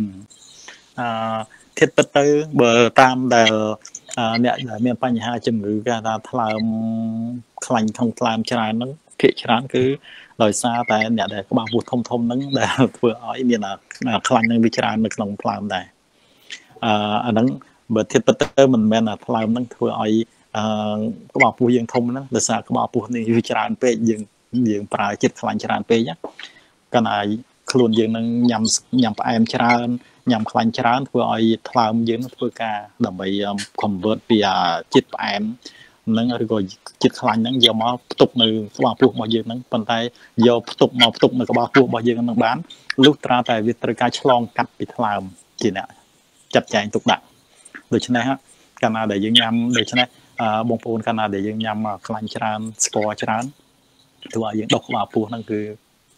Speaker 1: เท็ดประตูเบอร์ตามแต่เนี่ยเมียปัญหาจมูกการทลามคลังทำทลามชรานั้นเพียชราคือลอยซาแต่เนี่ยแต่ขบาลปวดทมนั้นแต่เพื่อไอ้เนี่ยคลังนั้นวิจารณ์ในขนมทลามได้อันนั้นเบอร์เทปเตอร์มันแม่น่ะพลายมันถือไอ้ก็บอกปูยังทมนะแต่สาก็บอกปูนี่วิจารณ์เป๊ะยังปลายจิตขลังจารณ์เป๊ะเนี่ยกันไอ้คลุนยังนั่งยำปลายจารณ์ยำขลังจารณ์ถือไอ้พลายมันยังถือกาดำไปคอมเวิร์ตไปจิตปลายนั่งอะไรก็จิตขลังนั่งเยอะมาตุกในก็บอกปูมาเยอะนั่งปันไตเยอะตุกในก็บอกปูมาเยอะนั่งบ้านลูกตราแต่วิตรการฉลองกัดปิดพลายจีเนี่ยจับใจตุกดักโดยเฉพาะการนาเดียงยำโดยเฉพาะบงปูนการนาเดียงยำคลังจานสกอร์จานตัวยังดอกว่าปูนั่นคือ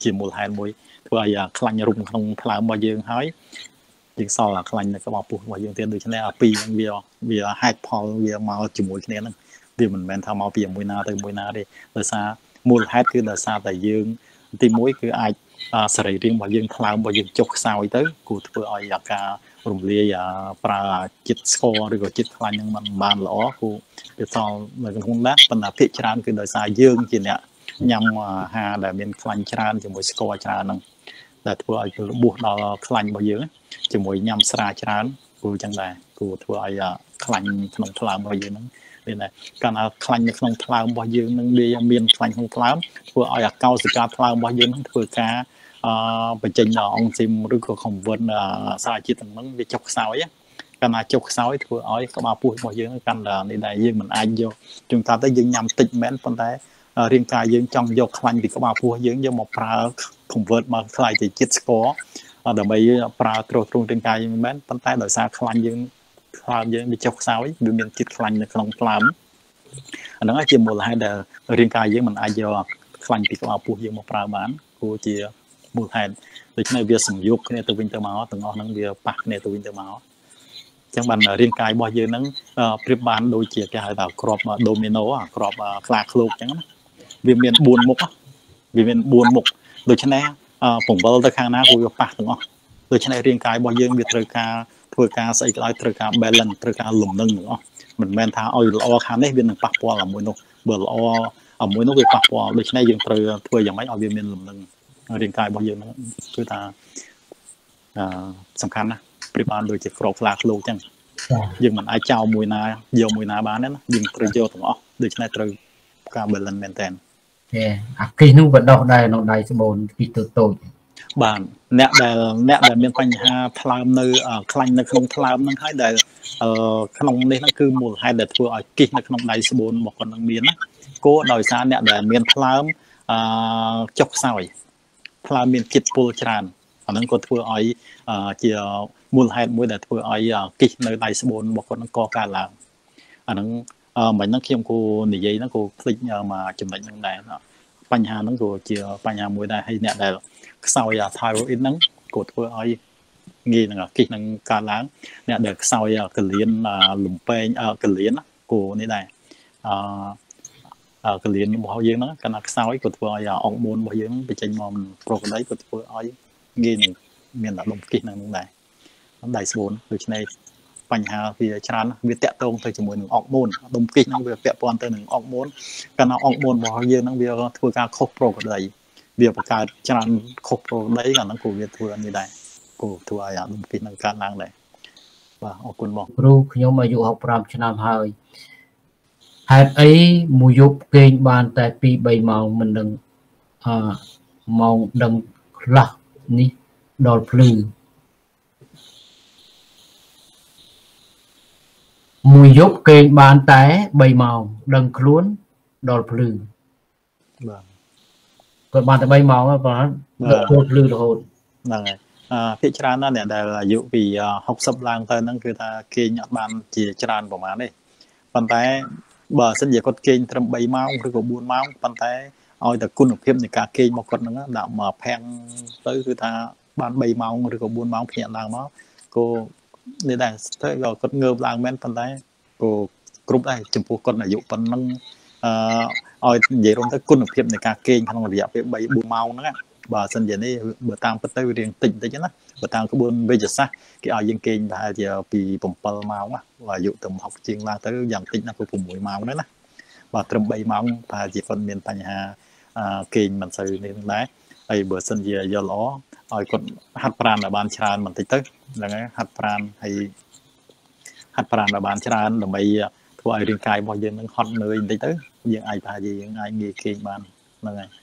Speaker 1: ជាមូលហេតុមួយធ្វើឲ្យខ្លាញ់រុំក្នុងថ្លើមរបស់យើងហើយយើងសល់ខ្លាញ់នៅក្បាលពោះរបស់យើងទៀតដូច្នេះអាពីរហ្នឹងវាហេតុផលវាមកជាមួយគ្នាហ្នឹងវាមិនមែនថាមកពីមួយណាទៅមួយណាទេដោយសារមូលហេតុគឺដោយសារតែយើងទី1គឺអាចសរីរាង្គរបស់យើងថ្លើមរបស់យើងចុះខ្សោយទៅគួរធ្វើឲ្យអាការរំលាយប្រើចិត្តស្ករឬក៏ចិត្តខ្លាញ់ហ្នឹងมันបានល្អគួរវាសល់នៅក្នុងណាប៉ុន្តែភាគច្រើនគឺដោយសារយើងជាអ្នកញ៉ាំអាហារដែលមានខ្លាញ់ច្រើនជាមួយស្ករច្រើនហ្នឹងដែលធ្វើឲ្យរបួសដល់ខ្លាញ់របស់យើងជាមួយញ៉ាំស្រាច្រើនគួរចឹងដែរគួរធ្វើឲ្យខ្លាញ់ក្នុងថ្លើមរបស់យើងហ្នឹងនេះដែរកាលណាខ្លាញ់នៅក្នុងថ្លើមរបស់យើងនឹងវាមានខ្លាញ់ក្នុងថ្លើមធ្វើឲ្យអាកោសិកាថ្លើមរបស់យើងនឹងធ្វើការបញ្ចេញអង់ស៊ីមឬក៏ convert សារជាតិទាំងហ្នឹងវាចុះខ្សោយកាលណាចុះខ្សោយធ្វើឲ្យក្បាលពោះរបស់យើងកាន់តែនេះដែរយើងមិនអាចយកជួនកាលទៅយើងញ៉ាំតិចមែនប៉ុន្តែរាងកាយយើងចង់យកខ្លាញ់ពីក្បាលពោះយើងយកមកប្រើ convert មកខ្លាយទៅជាតិស្ករដើម្បីប្រើទ្រទ្រង់រាងកាយយើងមែនប៉ុន្តែដោយសារខ្លាញ់យើងថ្លើមយើងវាចុះខ្សោយវាមានជាតិខ្លាញ់នៅក្នុងថ្លើមអាហ្នឹងជាមូលហេតុដែលរាងកាយយើងមិនអាចយកខ្លាញ់ពីក្បាលពោះយើងមកប្រើបានគួរជាមូលហេតុដូច្នេះវាសំយោគគ្នាទៅវិញទៅមកទាំងអស់ហ្នឹងវាប៉ះគ្នាទៅវិញទៅមកអញ្ចឹងបានរាងកាយរបស់យើងហ្នឹងប្រៀបបានដូចជាគេហៅថាក្របដូមីណូក្របខ្លាឃ្លោកអញ្ចឹងណាវាមាន4មុខវាមាន4មុខដូច្នេះពង្វិលទៅខាងណាក៏វាប៉ះទាំងអស់ដូច្នេះរាងកាយរបស់យើងវាត្រូវការធ្វើការស្អីក៏ដោយត្រូវការ balance ត្រូវការលំនឹងទាំងអស់មិនមែនថាឲ្យល្អខាងនេះវានឹងប៉ះពាល់អាមួយនោះបើល្អអាមួយនោះវាប៉ះពាល់ដូច្នេះយើងត្រូវធ្វើយ៉ាងម៉េចឲ្យវាមានលំនឹងរាងកាយរបស់យើងហ្នឹងគឺថាសំខាន់ណាស់ប្រៀបបានដូចជាក្របខ្លាឃ្លោកអញ្ចឹងយើងមិនអាចចោលមួយណាយកមួយណាបានទេណាយើងត្រូវយកទាំងអស់ដូច្នេះត្រូវការ balance មែនតើ
Speaker 2: អាគិសនោះក៏ដោះដែរក្នុងដៃស្បូនគិសតូច
Speaker 1: បាទអ្នកដែលមានបញ្ហាថ្លើមនៅខ្លាញ់នៅក្នុងថ្លើមហ្នឹងហើយដែលក្នុងនេះហ្នឹងគឺមូលហេតុដែលធ្វើឲ្យគិសនៅក្នុងដៃស្បូនរបស់គាត់នឹងមានណាគួរដោយសារអ្នកដែលមានថ្លើមចុះខ្សោយថ្លើមមានជាតិពុលច្រើនអាហ្នឹងក៏ធ្វើឲ្យជាមូលហេតុមួយដែលធ្វើឲ្យគិសនៅដៃស្បូនរបស់គាត់នឹងកកើតឡើងអាហ្នឹងមិញហ្នឹងខ្ញុំគូនិយាយហ្នឹងគូคลิกមកចំណុចហ្នឹងដែរបញ្ហាហ្នឹងក៏ជាបញ្ហាមួយដែរហើយអ្នកដែលខ្សោយthyroidហ្នឹងក៏ធ្វើឲ្យងាយនឹងគិសនឹងកើតឡើងអ្នកដែលខ្សោយកលៀនលំពេងកលៀនគូនេះដែរកលៀនរបស់យើងហ្នឹងកាលណាខ្សោយក៏ធ្វើឲ្យអុកម៉ូនរបស់យើងបញ្ចេញមកមិនប្រក្រតីក៏ធ្វើឲ្យងាយនឹងមានដុំគិសហ្នឹងដែរដៃស្បូនដូច្នេះបញ្ហាវាច្រើនវាតាក់ទងទៅជាមួយនឹងអុកម៉ូនដុំគិសហ្នឹងវាពាក់ព័ន្ធទៅនឹងអុកម៉ូនកាលណាអុកម៉ូនរបស់យើងហ្នឹងវាធ្វើការខុសប្រក្រតីវាបង្កើតច្រើនខុសប្រក្រតីអាហ្នឹងក៏វាធ្វើនេះដែរក៏ធ្វើឲ្យដុំគិសហ្នឹងកើតឡើងដែរបាទអរគុណបង
Speaker 2: គ្រូខ្ញុំអាយុ65ឆ្នាំហើយហេតុអីមួយយប់គេងបានតែ 2-3 ម៉ោងមិនដឹងម៉ោងដឹងខ្លះនេះដល់ភ្លឺមួយយប់គេងបានតែ3ម៉ោងដឹងខ្លួនដល់ភ្លឺ
Speaker 1: បាទ
Speaker 2: គាត់បានតែ3ម៉ោងហ្នឹងប៉ុន្តែដល់ភ្លឺរហូត
Speaker 1: ហ្នឹងហើយភាគច្រើនណាស់អ្នកដែលអាយុពី60ឡើងទៅហ្នឹងគឺថាគេងអត់បានជាច្រើនប្រហែលទេប៉ុន្តែបើសិនជាគាត់គេងត្រឹម3ម៉ោងឬក៏4ម៉ោងប៉ុន្តែឲ្យតែគុណភាពនៃការគេងមកគាត់ហ្នឹងដាក់មកផាំងទៅគឺថាបាន3ម៉ោងឬក៏4ម៉ោងភ្ញាក់ឡើងមកក៏នេះដែរទៅគាត់ងើបឡើងមែនប៉ុន្តែក៏គ្រប់ដែរចំពោះគាត់អាយុប៉ុណ្ណឹងឲ្យនិយាយរួមទៅគុណភាពនៃការគេងក្នុងរយៈពេល3-4ម៉ោងហ្នឹងបើសិនជានេះបើតាមពិតទៅវារៀងតិចណាបើតាមក្បួនវេជ្ជសាស្ត្រគេឲ្យយើងគេងប្រហែលជាពី7ម៉ោងណាអាយុទៅ60ជាងឡើងទៅយ៉ាងតិចណាស់គឺ6ម៉ោងដែរណាបើត្រឹម3ម៉ោងប្រហែលជាគាត់មានបញ្ហាគេងមិនសូវនេះដែរហើយបើសិនជាយកល្អឲ្យគាត់ហាត់ប្រាណឲ្យបានច្រើនបន្តិចទៅហ្នឹងហើយហាត់ប្រាណឲ្យបានច្រើនដើម្បីធ្វើឲ្យរាងកាយរបស់យើងនឹងហត់នឿយបន្តិចទៅយើងអាចថាយើងអាចងាយគេងបានហ្នឹងហើយ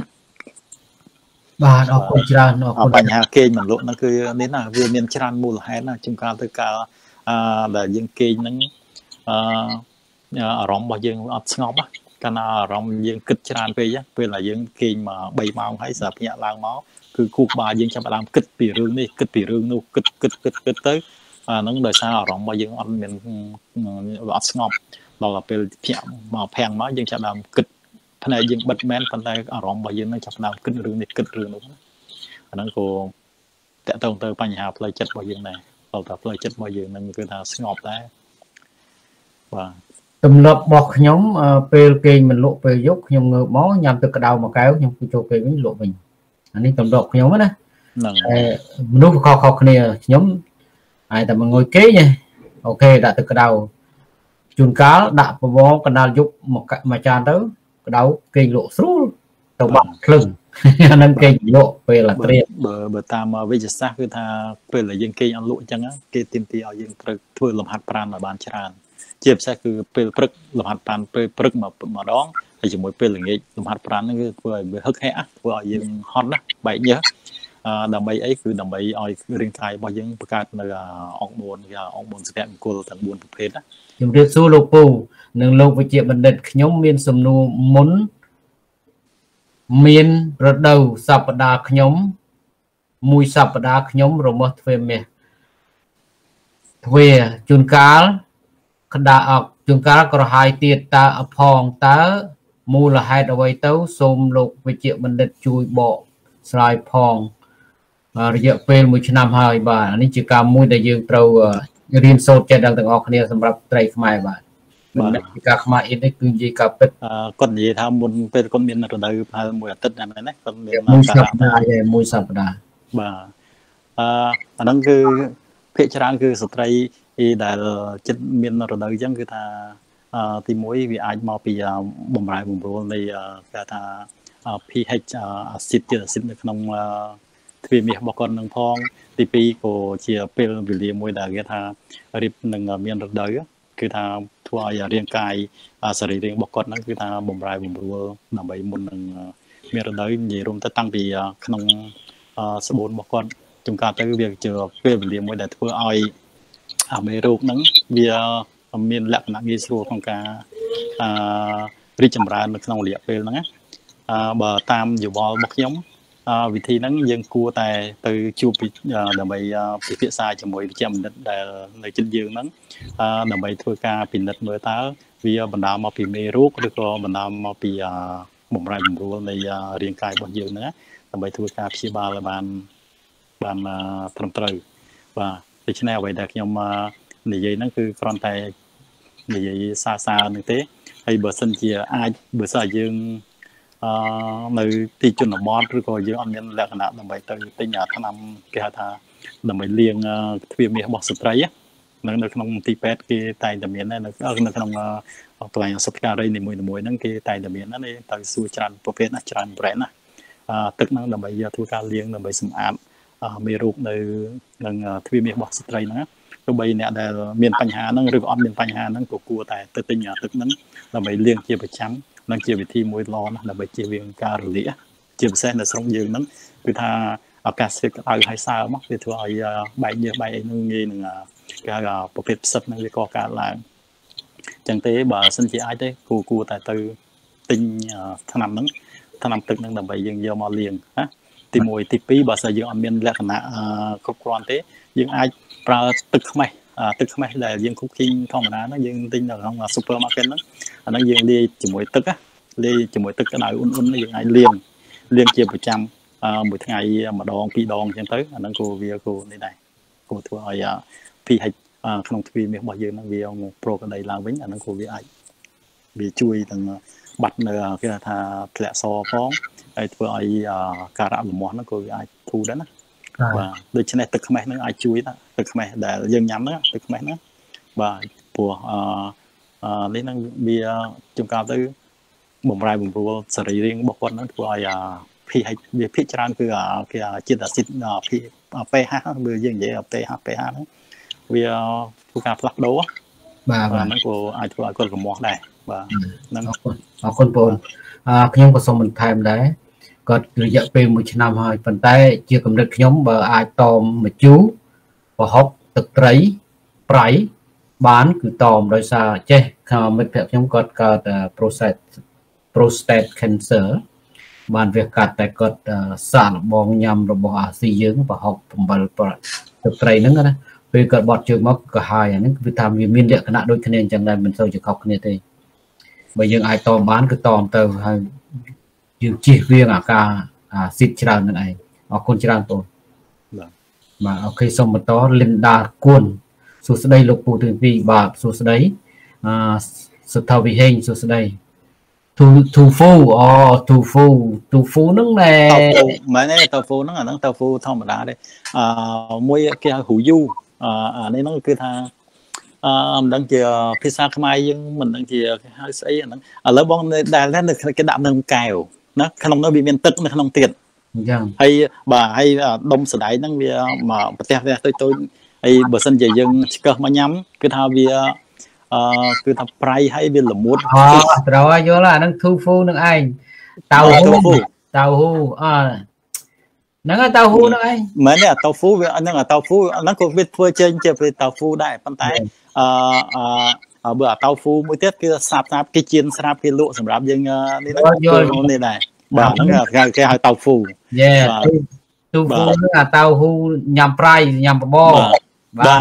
Speaker 2: បាទអរគុណច្រើនអរគុណ
Speaker 1: បញ្ហាគេងមិនលក់ហ្នឹងគឺនេះណាវាមានច្រើនមូលហេតុណាជួនកាលទៅកាលដែលយើងគេងហ្នឹងអារម្មណ៍របស់យើងអត់ស្ងប់កាលណាអារម្មណ៍យើងគិតច្រើនពេកពេលដែលយើងគេងមក3ម៉ោងហើយស្រាប់ភ្ញាក់ឡើងមកគឺគូក្បាលយើងចាប់ផ្ដើមគិតពីរឿងនេះគិតពីរឿងនោះគិតទៅហ្នឹងដោយសារអារម្មណ៍របស់យើងអត់មានអត់ស្ងប់ដល់ពេលភ្ញាក់មកផាំងមកយើងចាប់ផ្ដើមគិតផ្នែកយើងបិទមែនប៉ុន្តែអារម្មណ៍របស់យើងនឹងចាប់ដើមគិតរឿងនេះគិតរឿងនោះអាហ្នឹងក៏តកតងទៅបញ្ហាផ្លូវចិត្តរបស់យើងដែរបើថាផ្លូវចិត្តរបស់យើងនឹងគឺថាស្ងប់ដែរបាទ
Speaker 2: ទម្លាប់របស់ខ្ញុំពេលគេមិនលក់ពេលយប់ខ្ញុំងើបមកញ៉ាំទឹកក្តៅមួយកែវខ្ញុំចូលគេវិញលក់វិញអានេះទម្លាប់ខ្ញុំណា
Speaker 1: ហ្នឹង
Speaker 2: មនុស្សខុសគ្នាខ្ញុំហើយតែមកងុយគេងអូខេដាក់ទឹកក្តៅជួនកាលដាក់ប្រវងកណ្ដាលយប់មកចានទៅក្តៅគេលក់ស្រួលទៅបាត់ភ្លឹងអាហ្នឹងគេលក់ពេលរាត្រី
Speaker 1: បើតាមវិទ្យាសាស្ត្រគឺថាពេលដែលយើងគេងអត់លក់អញ្ចឹងគេទាមទារឲ្យយើងត្រូវធ្វើលំហាត់ប្រាណឲ្យបានច្រើនជាពិសេសគឺពេលព្រឹកលំហាត់ប្រាណពេលព្រឹកម្ដងហើយជាមួយពេលល្ងាចលំហាត់ប្រាណហ្នឹងគឺធ្វើឲ្យវាហឹកហែកធ្វើឲ្យយើងហត់ណាបែកញើសដើម្បីអីគឺដើម្បីឲ្យរាងកាយរបស់យើងបង្កើតនៅអង្ក4គេអង្ក4សុភមង្គលទាំង4ប្រភេទណា
Speaker 2: ជំរាបសួរលោកពូនិងលោកវិជ្ជាបណ្ឌិតខ្ញុំមានសំណួរមុនមានរដូវសប្តាហ៍ខ្ញុំមួយសប្តាហ៍ខ្ញុំរមាស់ទ្វេមាសទ្វេជួនកាលក្តារអកជួនកាលក្រហាយទៀតតើអផងតើមូលហេតុអ្វីទៅសូមលោកវិជ្ជាបណ្ឌិតជួយបកស្រាយផងរយៈពេល1ឆ្នាំហើយបាទនេះជាការមួយដែលយើងត្រូវរៀនសូត្រចេះដឹងទាំងអស់គ្នាសម្រាប់ត្រីខ្មែរបាទការខ្មែរអ៊ីននេះគឺនិយាយការពិត
Speaker 1: គាត់និយាយថាមុនពេលគាត់មានរដូវប្រហែល1អាទិត្យហ្នឹងណាគាត់មាន
Speaker 2: មួយសប្តាហ៍មួយសប្តាហ៍
Speaker 1: បាទអាហ្នឹងគឺភាគច្រើនគឺស្ត្រីដែលចិត្តមានរដូវអញ្ចឹងគឺថាទី1វាអាចមកពីបំរែបំរួលនៃគេថា pH អាស៊ីតជាតិអាស៊ីតនៅក្នុងទ្វារមាសរបស់គាត់នឹងផងទី2ក៏ជាពេលវេលាមួយដែលគេថារៀបនឹងមានរដូវគឺថាធ្វើឲ្យរាងកាយសរីរាង្គរបស់គាត់ហ្នឹងគឺថាបំរែបំរួលដើម្បីមុននឹងមានរដូវនិយាយរួមទៅតាំងពីក្នុងស្បូនរបស់គាត់ចំការទៅវាជាពេលវេលាមួយដែលធ្វើឲ្យមេរោគហ្នឹងវាមានលក្ខណៈងាយស្រួលក្នុងការរីកចម្រើននៅក្នុងរយៈពេលហ្នឹងណាបើតាមយោបល់របស់ខ្ញុំវិធីហ្នឹងយើងគួរតែទៅជួបដើម្បីពិភាក្សាជាមួយវិជ្ជាបណ្ឌិតដែលនៅជិតយើងហ្នឹងដើម្បីធ្វើការពិនិត្យមើលតើវាបណ្ដាលមកពីមេរោគឬក៏បណ្ដាលមកពីបំរែបំរួលនៃរាងកាយរបស់យើងហ្នឹងដើម្បីធ្វើការព្យាបាលឲ្យបានត្រឹមត្រូវបាទដូច្នេះអ្វីដែលខ្ញុំនិយាយហ្នឹងគឺគ្រាន់តែនិយាយសារនឹងទេហើយបើសិនជាអាចបើសិនជាយើងនៅទីជនបទឬក៏យើងអត់មានលក្ខណៈដើម្បីទៅទិញថ្នាំគេហៅថាដើម្បីលាងទ្វារមាសរបស់ស្ត្រីនៅក្នុងទីពេទ្យគេតែងតែមាននៅក្នុងកន្លែងសុខការីនីមួយៗហ្នឹងគេតែងតែមានណាទៅសួរច្រើនប្រភេទណាច្រើនប្រែណាទឹកហ្នឹងដើម្បីធ្វើការលាងដើម្បីសម្អាតមេរោគនៅនឹងទ្វារមាសរបស់ស្ត្រីហ្នឹងទោះបីអ្នកដែលមានបញ្ហាហ្នឹងឬក៏អត់មានបញ្ហាហ្នឹងក៏គួរតែទៅទិញទឹកហ្នឹងដើម្បីលាងជាប្រចាំនឹងជាវិធីមួយល្អណាស់ដើម្បីជៀសវាងការរលាកជាពិសេសនៅស្រុកយើងហ្នឹងគឺថាអាកាសធាតុក្តៅហើយសើមកវាធ្វើឲ្យបែកញើសបែកអីហ្នឹងងាយនឹងគេហៅប្រភេទផ្សិតហ្នឹងវាកកើតឡើងអញ្ចឹងទេបើសិនជាអាចទេគួរតែទៅទិញថ្នាំហ្នឹងថ្នាំទឹកហ្នឹងដើម្បីយើងយកមកលាងណាទី1ទី2បើសិនយើងអត់មានលក្ខណៈគ្រប់គ្រាន់ទេយើងអាចប្រើទឹកខ្មេះដែលយើងគុកគីងធម្មតាហ្នឹងយើងទិញនៅក្នុង supermarket ហ្នឹងអាហ្នឹងយើងលាយជាមួយទឹកលាយជាមួយទឹកក្តៅអ៊ុនយើងអាចលាងជាប្រចាំមួយថ្ងៃម្ដង2ដងអញ្ចឹងទៅអាហ្នឹងគួរនេះដែរគួរធ្វើឲ្យ pH ក្នុងទ្វារមាសរបស់យើងហ្នឹងវាប្រកដីឡើងវិញអាហ្នឹងគួរវាជួយទាំងបាត់នៅគេថាធ្លាក់សផងហើយធ្វើឲ្យការៈលមាស់ហ្នឹងក៏វាអាចធូរដែរណាបាទដូច្នេះទឹកខ្មេះហ្នឹងអាចជួយណាទឹកខ្មេះដែលយើងញ៉ាំហ្នឹងទឹកខ្មេះហ្នឹងបាទព្រោះនេះហ្នឹងវាចំការទៅបំរែបំរួលសរីរាង្គរបស់គាត់ហ្នឹងធ្វើឲ្យ pH វាភាគច្រើនគឺគេជាតិអាស៊ីត pH បើយើងនិយាយ pH ហ្នឹងវាធ្វើការផ្លាស់ប្ដូរ
Speaker 2: បាទ
Speaker 1: ហ្នឹងក៏អាចធ្វើឲ្យគាត់រមាស់ដែរបាទហ្នឹង
Speaker 2: អរគុណបងខ្ញុំក៏សូមបន្ថែមដែរគាត់រយៈពេល1ឆ្នាំហើយប៉ុន្តែជាកម្រិតខ្ញុំបើអាចតមម្ជូរប្រហុកទឹកត្រីប្រៃបានគឺតមដោយសារចេះមិត្តភក្តិខ្ញុំគាត់កើត prostate cancer បានវាកាត់តែគាត់សាកល្បងញ៉ាំរបស់អាស៊ីយើងប្រហុក7ទឹកត្រីហ្នឹងណាពេលគាត់បត់ជើងមកក៏ហើយអាហ្នឹងគឺថាវាមានលក្ខណៈដូចគ្នាអញ្ចឹងដែរមិនសូវជាខុសគ្នាទេបើយើងអាចតមបានគឺតមទៅហើយ dương chi viên cả xịt tràn nữa này ở con tràn tôi mà ok xong một đó Linda Quân số đây lục bộ thường vi và số đấy số thầu bị hình số đây thu phu nó này
Speaker 1: mà này tàu phu nó là nó tàu phu thông mà đấy mỗi cái hủ du nên nó cứ tha đang chờ pizza khai nhưng mình đang chờ hai sấy lớn bóng đài lên được cái đạm nâng cào nó không nó bị miền tức nó không tiền hay bà hay đông sợi đáy năng bia mà tôi hay bờ sân dày dân cơ mà nhắm cứ thao bia cứ thao pray hay bia là muốt
Speaker 2: rồi vô là năng thu phu năng anh tàu hu nó là tàu hu nó anh
Speaker 1: mấy này tàu phu nó là tàu phu nó có biết phơi trên chơi về tàu phu đại pan tay bữa tàu phu mỗi tiết cứ sạp cái chiên sạp cái lụa sầm rạp dân đi nó này bà nó là cái hai tàu phu
Speaker 2: tu phu là tàu hu nhằm pray nhằm bò
Speaker 1: bà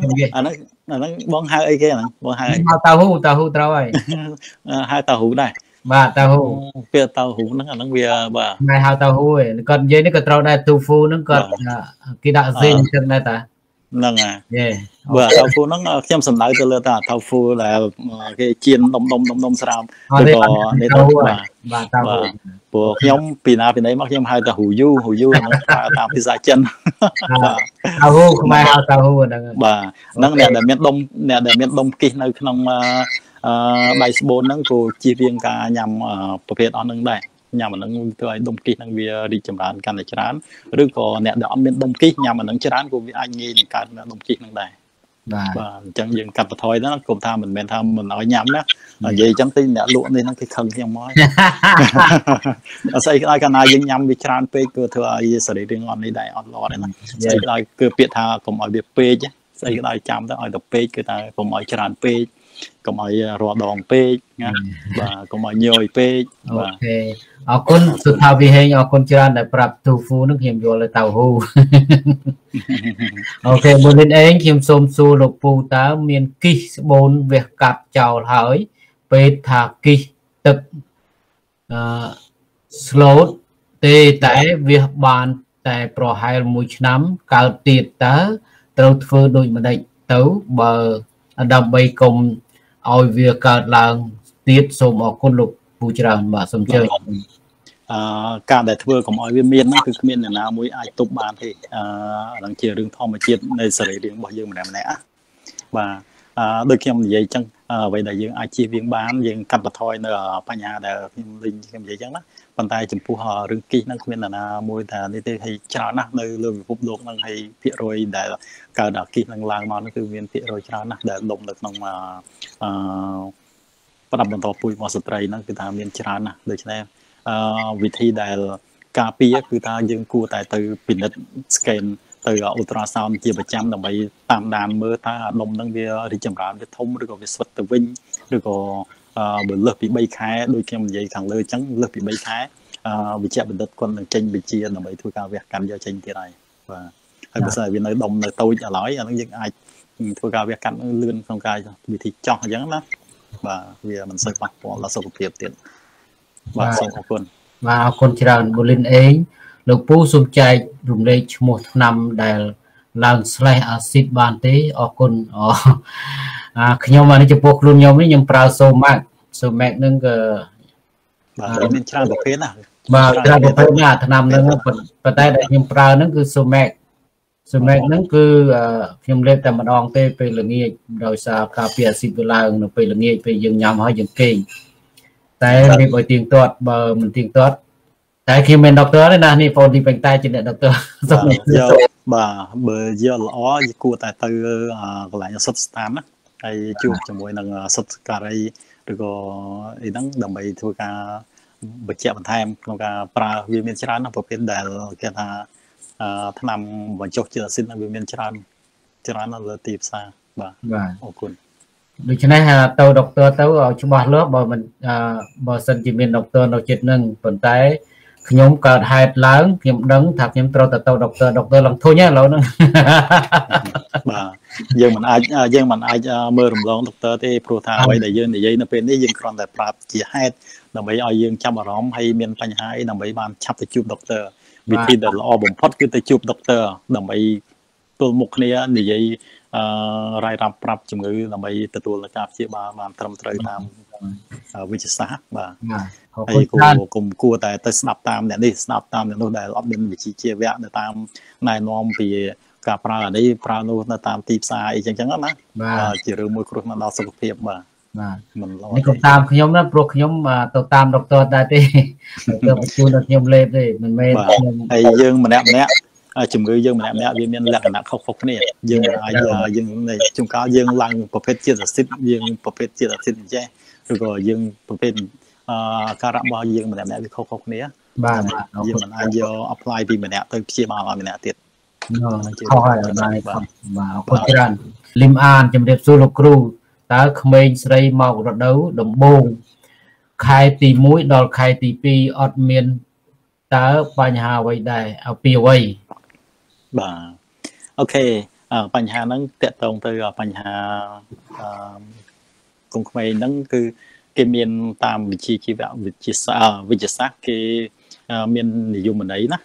Speaker 1: nó bón hai ấy kia bón hai
Speaker 2: tàu hu rồi
Speaker 1: hai tàu hu này
Speaker 2: bà tàu hu
Speaker 1: bia tàu hu nó là nó bia bà
Speaker 2: ngày hai tàu hu còn dưới nó còn trâu đây tu phu nó còn cái đạo gì trên đây ta
Speaker 1: nâng bữa tàu phu nó xem sầm lại từ ta tàu phu là cái chiên đông sram rồi để
Speaker 2: bà tàu
Speaker 1: của nhóm pì đấy mắc nhóm hai tàu hủ du nó tàu pizza chân
Speaker 2: tàu hu không ai tàu hu
Speaker 1: bà nó nè để miền đông kia nơi trong đại sứ nó của chi viên cả nhằmประเภท on nâng đây nhằm mà nó tôi đông kia năng bia đi chậm rãi can để chán rồi có nè đỡ miền đông kia nhằm mà nó chán của anh nghe cả đông kia năng đây và chẳng dừng cặp thôi đó cùng tham mình tham mình nói nhắm đó vậy chẳng tin nè lụa nên nó cái khăn trong mối xây cái này dừng nhắm bị chán pe cơ thừa xử lý riêng on đi đại on lo này xây cái cơ biệt thà cùng mọi việc pe chứ xây cái này chăm đó ở đập pe cơ ta cùng mọi chán pe cùng mọi rò đòn pe và cùng mọi nhồi pe
Speaker 2: ok conสุดท้ายวิเฮงคนจานได้ปรับทูฟูนึกเห็นอยู่เลยเต่าหูโอเคบนเองเขียมสมสู่ลูกปูตาเมียนกิบนเวกกับเจ้าหายไปถากิตึกสโลดเตแต่เวียบานแต่ปล่อยให้มวยน้ำการตีตาเต่าฟูโดยมันได้เต่าเบอร์ดำใบกลมเอาเวียการลางตีสมออกคนลูกปูจานมาสมเจอ
Speaker 1: การแต่เพื่อของออยเมียนนั่นคือเมียนนะมวยไอตุบบานที่หลังเชียร์เรื่องทอมาเชียร์ในสายเรื่องบ่อยยังมันแหละvà đôi khi mình vậy chăng vậy đại dương ai chia viên bán viên cắt thôi nữaปัญญาแต่linh vậy chăng đó bàn tay chụp phù hợp rừng kiaนั่นคือlà môi thà đi tới hay cháo nè nơi lương phục độนั่นhay phía rồi để cả đặc kiaนั่งlàng mà nóคือviên phía rồi cháo nè để lồng được nông màประดับบนตัวปุยมอสตรีนั่นคือทำเมียนชรานะโดยเฉพาะวิธีได้กาปีคือทางยังกูแต่từปิดสแกนtừอุลตราซาวน์เกี่ยวกับจำแต่ไปตามดานเมื่อถ้าลมนั่งเบียร์ที่จำร้านไปทุ่มหรือก็ไปสวัสดิ์วิ่งหรือก็เบื่อเลิกปีใบแค่โดยเฉพาะใหญ่ขังเลยจังเลิกปีใบแค่วิจัยเป็นดัดคนหนึ่งเจนไปเชียร์แต่ไปทุกการเวียกันเยอะเจนที่ไรvà hay bây giờ vì nơi đồng nơi tôiจะnói là những aiทุกการเวียกันเลื่อนtrong cáiวิธีจ่ออย่างนั้นvà vì mình sẽ bắt bỏ là số tiền tiền và sốคน
Speaker 2: vàคนจราบุรินเองลูกปูสุมใจรุมเลยชมนำได้ลางสไลด์อาซิดบานเตออคนขยมมันจะพวกรุ่นยมนี่ยังปราโซมากนึงก็
Speaker 1: เป็นชาประเภทน่ะ
Speaker 2: มาชาประเภทน่ะทนำนึงปัจจัยได้ยังปรานึงคือโซแมกนั่นคือพิมพ์เล็บแต่มันอองเตไปละเงียโดยสาขาเปียสิบเวลาไปละเงียไปยังยำให้ยังเก่งแต่มีบทเตียงตอดเบอร์มันเตียงตอดแต่คิมเป็นด็อกเตอร์เลยนะนี่พอดีเป็นใต้จินเนี่ยด็อกเตอร์
Speaker 1: bà bờ giờ lõ của tại từ lại sắp stam á hay chuột cho mỗi lần sắp cà ri rồi có ý đắng đầm bầy thôi cả bật chẹt bằng tham còn cả pra vì miền chán nó phổ biến đại cái là tháng năm và chốt chưa xin là vì miền chán nó là tìm xa bà ok
Speaker 2: ดูฉะนั้นเต้าด็อกเตอร์เต้าเอาชุบาเลือกบ่มันบ่สันจิเป็นด็อกเตอร์เราจิตนึงผลแต่ขยมเกิดหายล้างขยมดังถักขยมเต้าด็อกเตอร์หลังทุ่งเนี่ยเราเนาะ
Speaker 1: ยังมันไอเมื่อรำลองด็อกเตอร์ที่โปรธาไว้แต่ยังในยัยนั่นเป็นนี่ยังครองแต่ปราบจีให้ដើម្បីឲ្យយើងចាប់អារម្មណ៍ហើយមានបញ្ហាអីដើម្បីបានឆាប់ទៅជួបដុកទ័រវិធីដែលល្អបំផុតគឺទៅជួបដុកទ័រដើម្បីទល់មុខគ្នានិយាយរាយរាប់ប្រាប់ជំងឺដើម្បីទទួលការព្យាបាលបានត្រឹមត្រូវតាមវិទ្យាសាស្ត្របាទហើយគុំគួរតែទៅស្ដាប់តាមអ្នកនេះស្ដាប់តាមអ្នកនោះដែលអត់មានវិជ្ជាជីវៈនៅតាមណែនាំពីការប្រើអានេះប្រើនោះនៅតាមទីផ្សារអីចឹងណាជារឿងមួយគ្រោះមកដល់សុខភាពបាទ
Speaker 2: មិនល្អនេះក៏តាមខ្ញុំណាព្រោះខ្ញុំទៅតាមដុកទ័រដែរទេទៅបញ្ជូនដល់ខ្ញុំលេបទេមិនមែន
Speaker 1: ខ្ញុំហើយយើងម្នាក់ជំងឺយើងម្នាក់វាមានលក្ខណៈខុសៗគ្នាយើងអាចយើងជួនកាលយើងឡើងប្រភេទជាតិអាស៊ីតយើងប្រភេទជាតិអាស៊ីតអញ្ចេះឬក៏យើងប្រភេទការរបស់យើងម្នាក់វាខុសៗគ្នា
Speaker 2: បាទ
Speaker 1: យើងមិនអាចយក apply ពីម្នាក់ទៅព្យាបាលឲ្យម្នាក់ទៀត
Speaker 2: ខុសហើយបាទអរគុណច្រើនលឹមអានជំរាបសួរលោកគ្រូតើក្មេងស្រីមករដូវដំបូងខែទី1ដល់ខែទី2អត់មានតើបញ្ហាអ្វីដែរឲ្យពីអ្វី
Speaker 1: បាទអូខេបញ្ហាហ្នឹងតកតងទៅបញ្ហាកុំក្មេងហ្នឹងគឺគេមានតាមវិជ្ជាជីវៈវិទ្យាសាស្ត្រគេមាននិយមន័យណា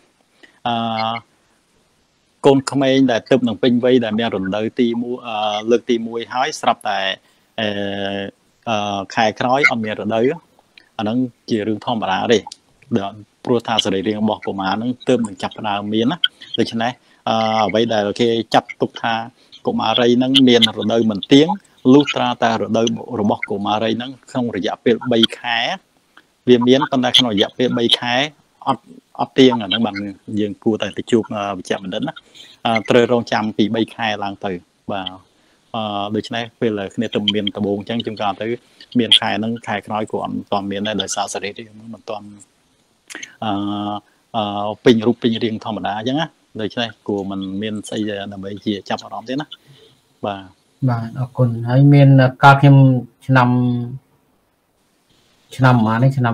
Speaker 1: កូនក្មេងដែលទើបនឹងពេញវ័យដែលមានរដូវទី1លើកទី1ហើយស្រាប់តែខែក្រោយអត់មានរដូវអាហ្នឹងជារឿងធម្មតាទេព្រោះថាសរីរាង្គរបស់កុមារហ្នឹងទើបនឹងចាប់ផ្ដើមមានណាដូច្នេះអ្វីដែលគេចាត់ទុកថាកុមារីហ្នឹងមានរដូវមិនទៀងលុះត្រាតែរដូវរបស់កុមារីហ្នឹងក្នុងរយៈពេល3ខែវាមានប៉ុន្តែក្នុងរយៈពេល3ខែអត់ទៀងអាហ្នឹងបានយើងគួរតែទៅជួបវិជ្ជបណ្ឌិតណាត្រូវរងចាំពី3ខែឡើងទៅបាទដូច្នេះពេលគ្នាទៅមានដំបូងអញ្ចឹងជួនកាលទៅមានខែហ្នឹងខែក្រោយក៏អត់ទាន់មានដែរដោយសារសរីរាង្គមិនទាន់ពេញរូបពេញរាងធម្មតាអញ្ចឹងណាដូច្នេះគួរមិនមានស្អីដើម្បីជាចាប់អារម្មណ៍ទេណា
Speaker 2: បាទអរគុណហើយមានកាលខ្ញុំឆ្នាំប៉ុន្មាននេះឆ្នាំ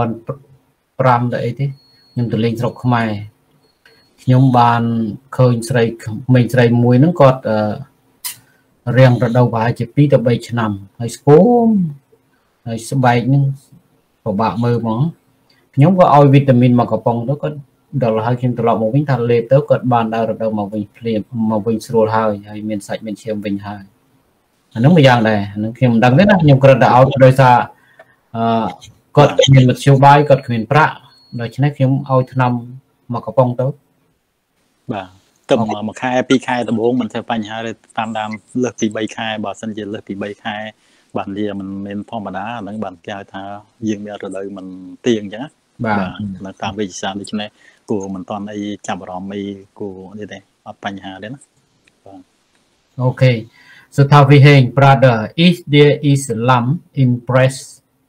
Speaker 2: 2005ទៅអីទេខ្ញុំទៅលេងស្រុកខ្មែរខ្ញុំបានឃើញស្រីក្មេងស្រីមួយហ្នឹងគាត់រៀងរដូវប្រហែលជា2ទៅ3ឆ្នាំហើយស្គមហើយស្បែកហ្នឹងពិបាកមើលហ្មងខ្ញុំក៏ឲ្យវីតាមីនមកកំប៉ុងទៅគាត់ដល់ហើយខ្ញុំត្រឡប់មកវិញថាលេបទៅគាត់បានដល់រដូវមកវិញភ្លាមមកវិញស្រួលហើយមានសាច់មានឈាមវិញហើយអាហ្នឹងមួយយ៉ាងដែរអាហ្នឹងខ្ញុំមិនដឹងទេណាខ្ញុំគ្រាន់តែឲ្យដោយសារគាត់គ្មានមធ្យោបាយគាត់គ្មានប្រាក់ដូច្នេះខ្ញុំឲ្យថ្នាំមកកំប៉ុងទៅ
Speaker 1: បាទទៅមួយខែ2ខែដំបូងមិនធ្វើបញ្ហាទេតាមលើសពី3ខែបើសិនជាលើសពី3ខែបានវាមិនមានធម្មតាហ្នឹងបានគេហៅថាយើងមានរដូវមិនទៀងអញ្ចឹង
Speaker 2: បាទ
Speaker 1: នៅតាមវិទ្យាសាស្ត្រដូច្នេះគួរមិនតាន់អីចាប់អារម្មណ៍អីគួរនេះទេអត់បញ្ហាទេណាបាទ
Speaker 2: អូខេso Taviheng brother if there is a lump in breast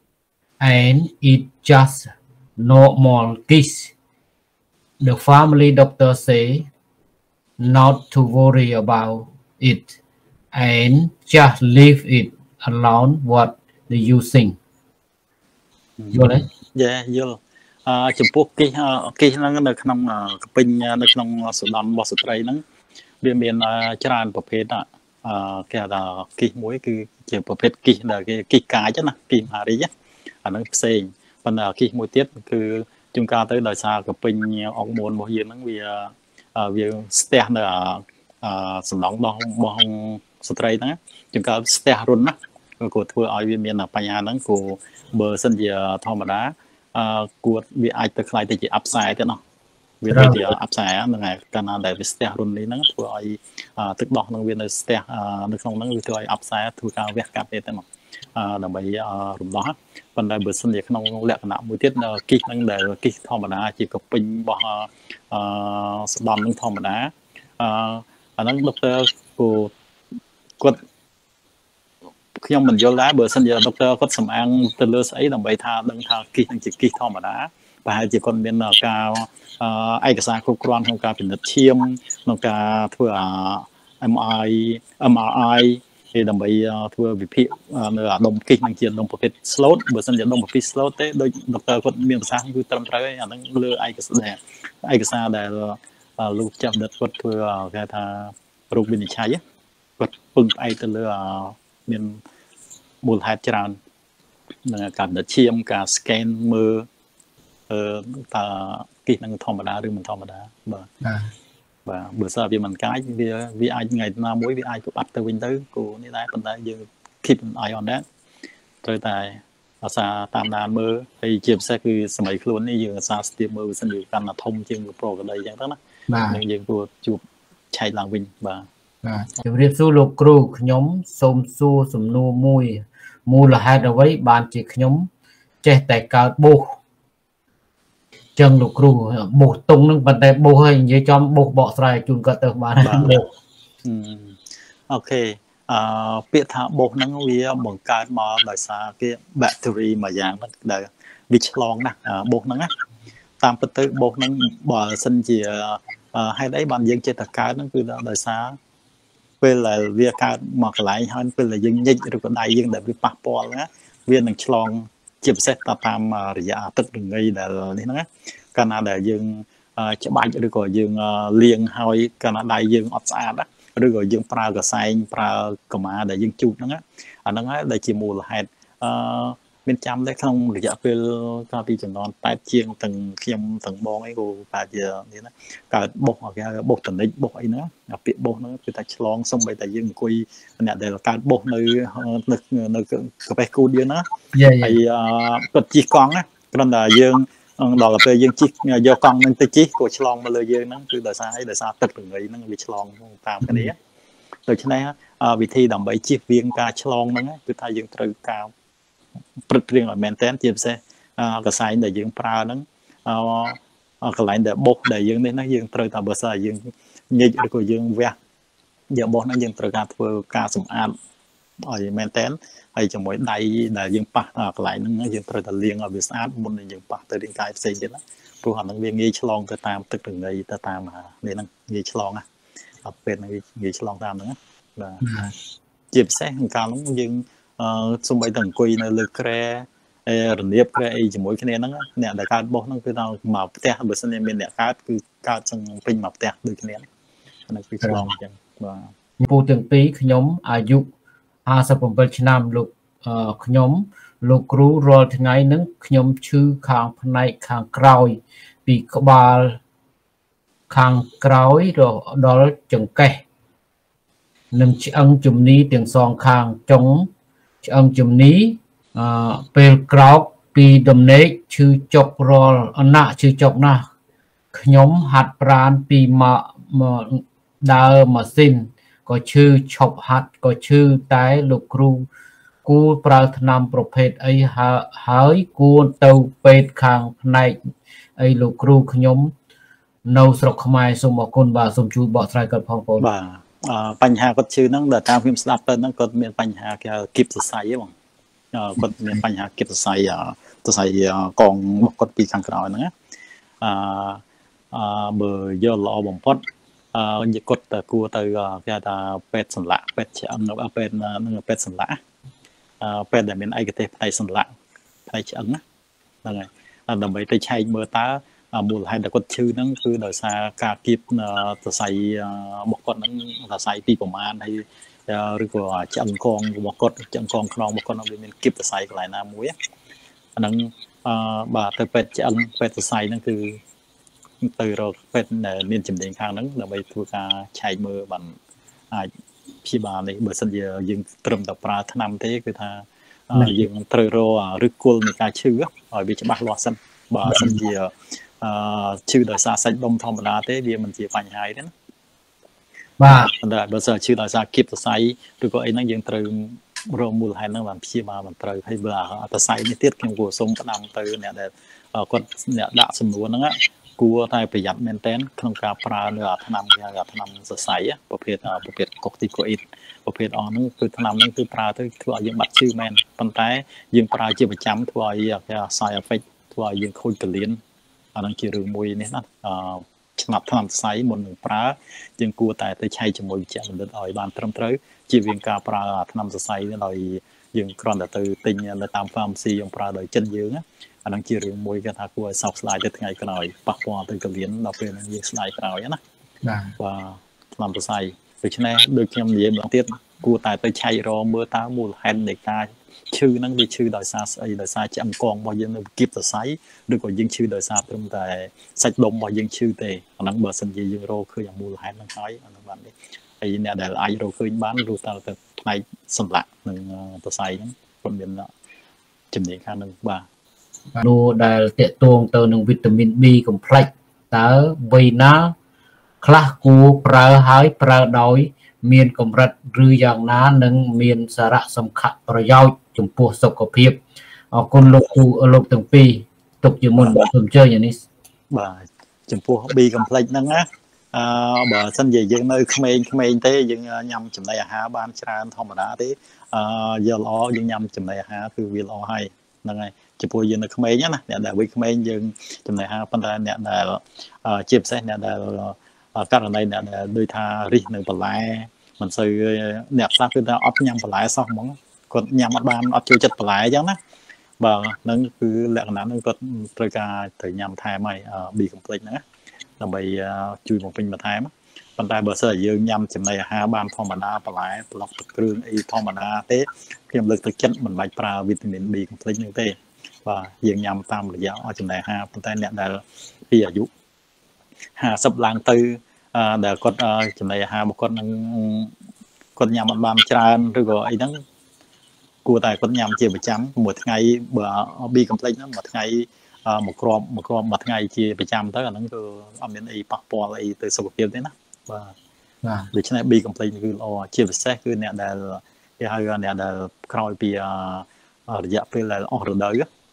Speaker 2: and it just normal kiss the family doctor say not to worry about it and just leave it alone what do you think យល់ទេ
Speaker 1: យល់ចំពោះគិសហ្នឹងនៅក្នុងកពេញនៅក្នុងសដន់របស់ស្ត្រីហ្នឹងវាមានច្រើនប្រភេទគេថាគិសមួយគឺជាប្រភេទគិសដែលគេគិសកាចណាគិសមហារីអាហ្នឹងផ្សេងប៉ុន្តែគិសមួយទៀតគឺជួនកាលទៅដោយសារកពេញអុកម៉ូនរបស់យើងហ្នឹងវាស្ទះនៅសំណងរបស់ស្ត្រីហ្នឹងជួនកាលស្ទះរុនណាក៏ធ្វើឲ្យវាមានបញ្ហាហ្នឹងគួរបើសិនជាធម្មតាគួរវាអាចទៅខ្លាយទៅជាអាប់សាយទៀតណាវាទៅជាអាប់សាយហ្នឹងហើយកាលណាដែលវាស្ទះរុននេះហ្នឹងធ្វើឲ្យទឹកដោះហ្នឹងវានៅស្ទះនៅក្នុងហ្នឹងវាធ្វើឲ្យអាប់សាយធ្វើការវះកាត់ទេមកដើម្បីរំដោះប៉ុន្តែបើសិនជាក្នុងលក្ខណៈមួយទៀតគិសហ្នឹងដែលគិសធម្មតាជាកពេញរបស់ស្ដំហ្នឹងធម្មតាអាហ្នឹងដុកទ័រគាត់ខ្ញុំមិនយល់ដែរបើសិនជាដុកទ័រគាត់សម្អាងទៅលើស្អីដើម្បីថាដឹងថាគិសនឹងជាគិសធម្មតាប្រហែលជាគាត់មានការឯកសារគ្រប់គ្រាន់ក្នុងការពិនិត្យឈាមក្នុងការធ្វើMRI គេដើម្បីធ្វើវិភាគនៅអាដុំគិសនឹងជាដុំប្រភេទ slot បើសិនជាដុំប្រភេទ slot ទេដូចដុកទ័រគាត់មានប្រសាសន៍គឺត្រឹមត្រូវហើយអាហ្នឹងលើឯកសារដែលលោកចាប់ដិតគាត់ធ្វើគេថារោគវិនិច្ឆ័យគាត់ពឹងផ្អែកទៅលើមានមូលហេតុច្រើន cảm nhận chiêm cả scan mơ ta kỹ năng thòng đáឬmình thòng đá và bữa sau vì mình cái vì ai ngày nào mỗi vì ai cũng bắt từ bên tới của này đấy phần đấy giờ keep an eye on that rồi tại xa tam đàn mơ thì chiếm sẽ cứ sớm mấy luôn đi giờ xa steam mơ xin được căn là thông trên pro cái đây chẳng đó nhưng giờ của chụp chạy làng vinh và
Speaker 2: riêng số lục cừu nhóm xôm xua sum nua mùi là hai đầu ấy bàn chỉ nhóm che tại cả bô chân lục cừu bô tung nâng bàn tay bô hơi như trong bô bọ sài chun cả tờ bàn
Speaker 1: ok biết thả bột năng với bằng cái mà đời xa cái battery mà dạng đời bị long nè bột năng á tam bất tử bột năng bờ sinh gì hay đấy bạn dân chơi tất cả nó cứ đời xa về là việc cả mặc lại hơn về là dân nhích rồi còn đại dân để bị bắt bỏ á viên năng long chìm xét tam giả tức đừng ngay là thế nó Canada dân cho bạn được gọi dân liền hỏi Canada dân offside đó rồi gọi dân pra cái sai pra cầm mà để dân chụp nó á nó á để chỉ mù là hạt bên trong đấy không được về cao pi chừng non tai chiên từng khiêm từng bong ấy cô bà giờ thế đó cả bột hoặc cái bột từng đấy bột ấy nữa bị bột nó người ta long xong bây tại dân quy nè đây là cái bột nơi nơi cái bé cô điên đó thì cột chi con á còn là dương đó là về dương chi do con nên tới chi của long mà lời dương nó cứ đời xa tất cả người nó bị long tam cái đấy rồi cho nên vị thi đồng bảy chiếc viên ca long nó cứ thay dương từ cao bật riêng ở maintain chia sẻ cái sai để dương pra nó cái lại để bột để dương nên nó dương từ ta bớt sai dương nhị của dương ve giờ bột nó dương từ ca vừa ca sủng an ở maintain hay trong mỗi đây là dương pa cái lại nó dương từ ta liên ở việt nam muốn là dương pa từ điện cái xây dựng đó rồi họ nó viên nghi long từ tam tức từ ngày từ tam mà để nó nghi long ở bên nghi long tam nữa là chia sẻ cao lắm dương xung quanh tầng quỳ là lực kre rồi nếp kre chỉ mỗi cái này nó nè đại ca bố nó cứ nào màu te bữa sau này mình nè cá cứ cao trong pin màu te được cái này nó cứ long chẳng và
Speaker 2: phụ từng tí nhómอายุ57ឆ្នាំលោកខ្ញុំលោកគ្រូរាល់ថ្ងៃហ្នឹងខ្ញុំឈឺខាងផ្នែកខាងក្រោយពីក្បាលខាងក្រោយដល់ចង្កេះនឹងឆ្អឹងជំនីទាំងសងខាងចុងឆ្អឹងជំនីពេលក្រោកពីដំណេកឈឺចុករាល់ឈឺចុកណាស់ខ្ញុំហាត់ប្រាណពីមកដើរម៉ាស៊ីនក៏ឈឺឈប់ហាត់ក៏ឈឺតែលោកគ្រូគួរប្រើថ្នាំប្រភេទអីហើយគួរទៅពេទ្យខាងផ្នែកអីលោកគ្រូខ្ញុំនៅស្រុកខ្មែរសូមអរគុណបាទសូមជួយបកស្រាយគាត់ផងបង
Speaker 1: បាទបញ្ហាគាត់ឈឺហ្នឹងដល់តាមខ្ញុំស្ដាប់ទៅហ្នឹងគាត់មានបញ្ហាគេគៀបសរសៃហ៎បងគាត់មានបញ្ហាគៀបសរសៃកងរបស់គាត់ពីខាងក្រោយហ្នឹងបើយកល្អបំផុតនិយាយគាត់ទៅគួរទៅគេថាពេទ្យសន្លាក់ពេទ្យឆ្អឹងពេទ្យនឹងពេទ្យសន្លាក់ពេទ្យដែលមានឯកទេសផ្នែកសន្លាក់ផ្នែកឆ្អឹងហ្នឹងហើយដើម្បីទៅឆែកមើលតើមូលហេតុដែលគាត់ឈឺហ្នឹងគឺដោយសារការគៀបសរសៃរបស់គាត់ហ្នឹងសរសៃពីប្រមាណហើយឬក៏ឆ្អឹងកងរបស់គាត់ឆ្អឹងកងខ្នងរបស់គាត់ហ្នឹងវាមានគៀបសរសៃកន្លែងណាមួយអាហ្នឹងបាទទៅពេទ្យឆ្អឹងពេទ្យសរសៃហ្នឹងគឺទៅរកពេទ្យដែលមានជំនាញខាងហ្នឹងដើម្បីធ្វើការឆែកមើលបានអាចព្យាបាលនេះបើសិនជាយើងត្រឹមតែប្រើថ្នាំទេគឺថាយើងត្រូវរកឬគល់នៃការឈឺឲ្យវាច្បាស់លាស់សិនបើសិនជាឈឺដោយសារសាច់ដុំធម្មតាទេវាមិនជាបញ្ហាទេណាបាទប៉ុន្តែបើសិនឈឺដោយសារគៀបសរសៃឬក៏អីហ្នឹងយើងត្រូវរកមូលហេតុហ្នឹងបានព្យាបាលមិនត្រូវហើយបើសរសៃនេះទៀតខ្ញុំគួរសុំផ្ដាំទៅអ្នកដែលគាត់អ្នកដាក់សំណួរហ្នឹងគួរតែប្រយ័ត្នមែនទែនក្នុងការប្រើនៅថ្នាំគេហៅថ្នាំសរសៃប្រភេទកុកទីកូអ៊ីតប្រភេទអស់ហ្នឹងគឺថ្នាំហ្នឹងគឺប្រើទៅធ្វើឲ្យយើងបាត់ឈឺមែនប៉ុន្តែយើងប្រើជាប្រចាំធ្វើឲ្យគេ side effect ធ្វើឲ្យយើងខូចកលៀនអាហ្នឹងជារឿងមួយនេះណាឆ្លាប់ថ្នាំសរសៃមុននឹងប្រើយើងគួរតែទៅឆែកជាមួយវិជ្ជបណ្ឌិតឲ្យបានត្រឹមត្រូវជៀសវាងការប្រើថ្នាំសរសៃដោយយើងគ្រាន់តែទៅទិញនៅតាម pharmacy យើងប្រើដោយចិត្តយើងណាអានឹងជារឿងមួយគេថាគួរឲ្យសោកស្ដាយទៅថ្ងៃក្រោយប៉ះពាល់ទៅកលៀនដល់ពេលយើងស្ដាយក្រោយណាបាទថ្នាំសរសៃដូច្នេះដូចខ្ញុំនិយាយម្ដងទៀតគួរតែទៅឆែករកមើលតើមូលហេតុនៃការ chư năng bị chư đời xa ấy đời xa chạm con bao nhiêu kịp từ sấy được có dương chư đời xa trong tại sạch đông bao nhiêu chư tề năng bờ sân gì dương rô khơi dạng mùi hai năng khói năng bạn đấy ấy nè để ai rô khơi bán rô ta từ này sầm lạ năng từ sấy còn biển là chìm điện khá năng bà
Speaker 2: nô đài tệ tuồng từ năng vitamin B complex tớ vì nó khá cú prơ hái prơ đói miền công rật rư dạng ná nâng miền xa rạ xâm khắcប្រយោជន៍ចំពោះសុខភាពអរគុណលោកគ្រូលោកទាំងពីរទុកជាមុនសូមអញ្ជើញនេះ
Speaker 1: បាទចំពោះ B complex ហ្នឹងណាបើសិនជាយើងនៅក្មេងៗទេយើងញ៉ាំចំណីអាហារបានច្រើនធម្មតាទេយកល្អយើងញ៉ាំចំណីអាហារគឺវាល្អហើយហ្នឹងហើយចំពោះយើងនៅក្មេងណាអ្នកដែលវ័យក្មេងយើងចំណីអាហារប៉ុន្តែអ្នកដែលជាពិសេសអ្នកដែលករណីអ្នកដែលដូចថារិះនៅបន្លែមិនសូវអ្នកខ្លះគឺថាអត់ញ៉ាំបន្លែសោះហ្មងគាត់ញ៉ាំអត់បានអត់ចូលចិត្តបន្លែអញ្ចឹងណាបាទហ្នឹងគឺលក្ខណៈហ្នឹងគាត់ត្រូវការត្រូវញ៉ាំថែមហើយ B complex ហ្នឹងណាដើម្បីជួយបំពេញបន្ថែមប៉ុន្តែបើសិនជាយើងញ៉ាំចំណីអាហារបានធម្មតាបន្លែប្លុកទឹកគ្រឿងអីធម្មតាទេខ្ញុំលើកទឹកចិត្តមិនបាច់ប្រើវីតាមីន B complex ហ្នឹងទេបាទយើងញ៉ាំតាមរយៈចំណីអាហារប៉ុន្តែអ្នកដែលពីអាយុ50ឡើងទៅដែលគាត់ចំណីអាហាររបស់គាត់នឹងគាត់ញ៉ាំអត់បានច្រើនឬក៏អីហ្នឹងគួរតែគាត់ញ៉ាំជាប្រចាំមួយថ្ងៃបើ B complex ហ្នឹងមួយថ្ងៃមួយគ្រាប់មួយថ្ងៃជាប្រចាំទៅអាហ្នឹងគឺអត់មានអីប៉ះពាល់អីទៅសុខភាពទេណាបាទដូច្នេះ B complex គឺល្អជាពិសេសគឺអ្នកដែលគេហៅអ្នកដែលក្រោយពីរយៈពេលដែលអស់រដូវ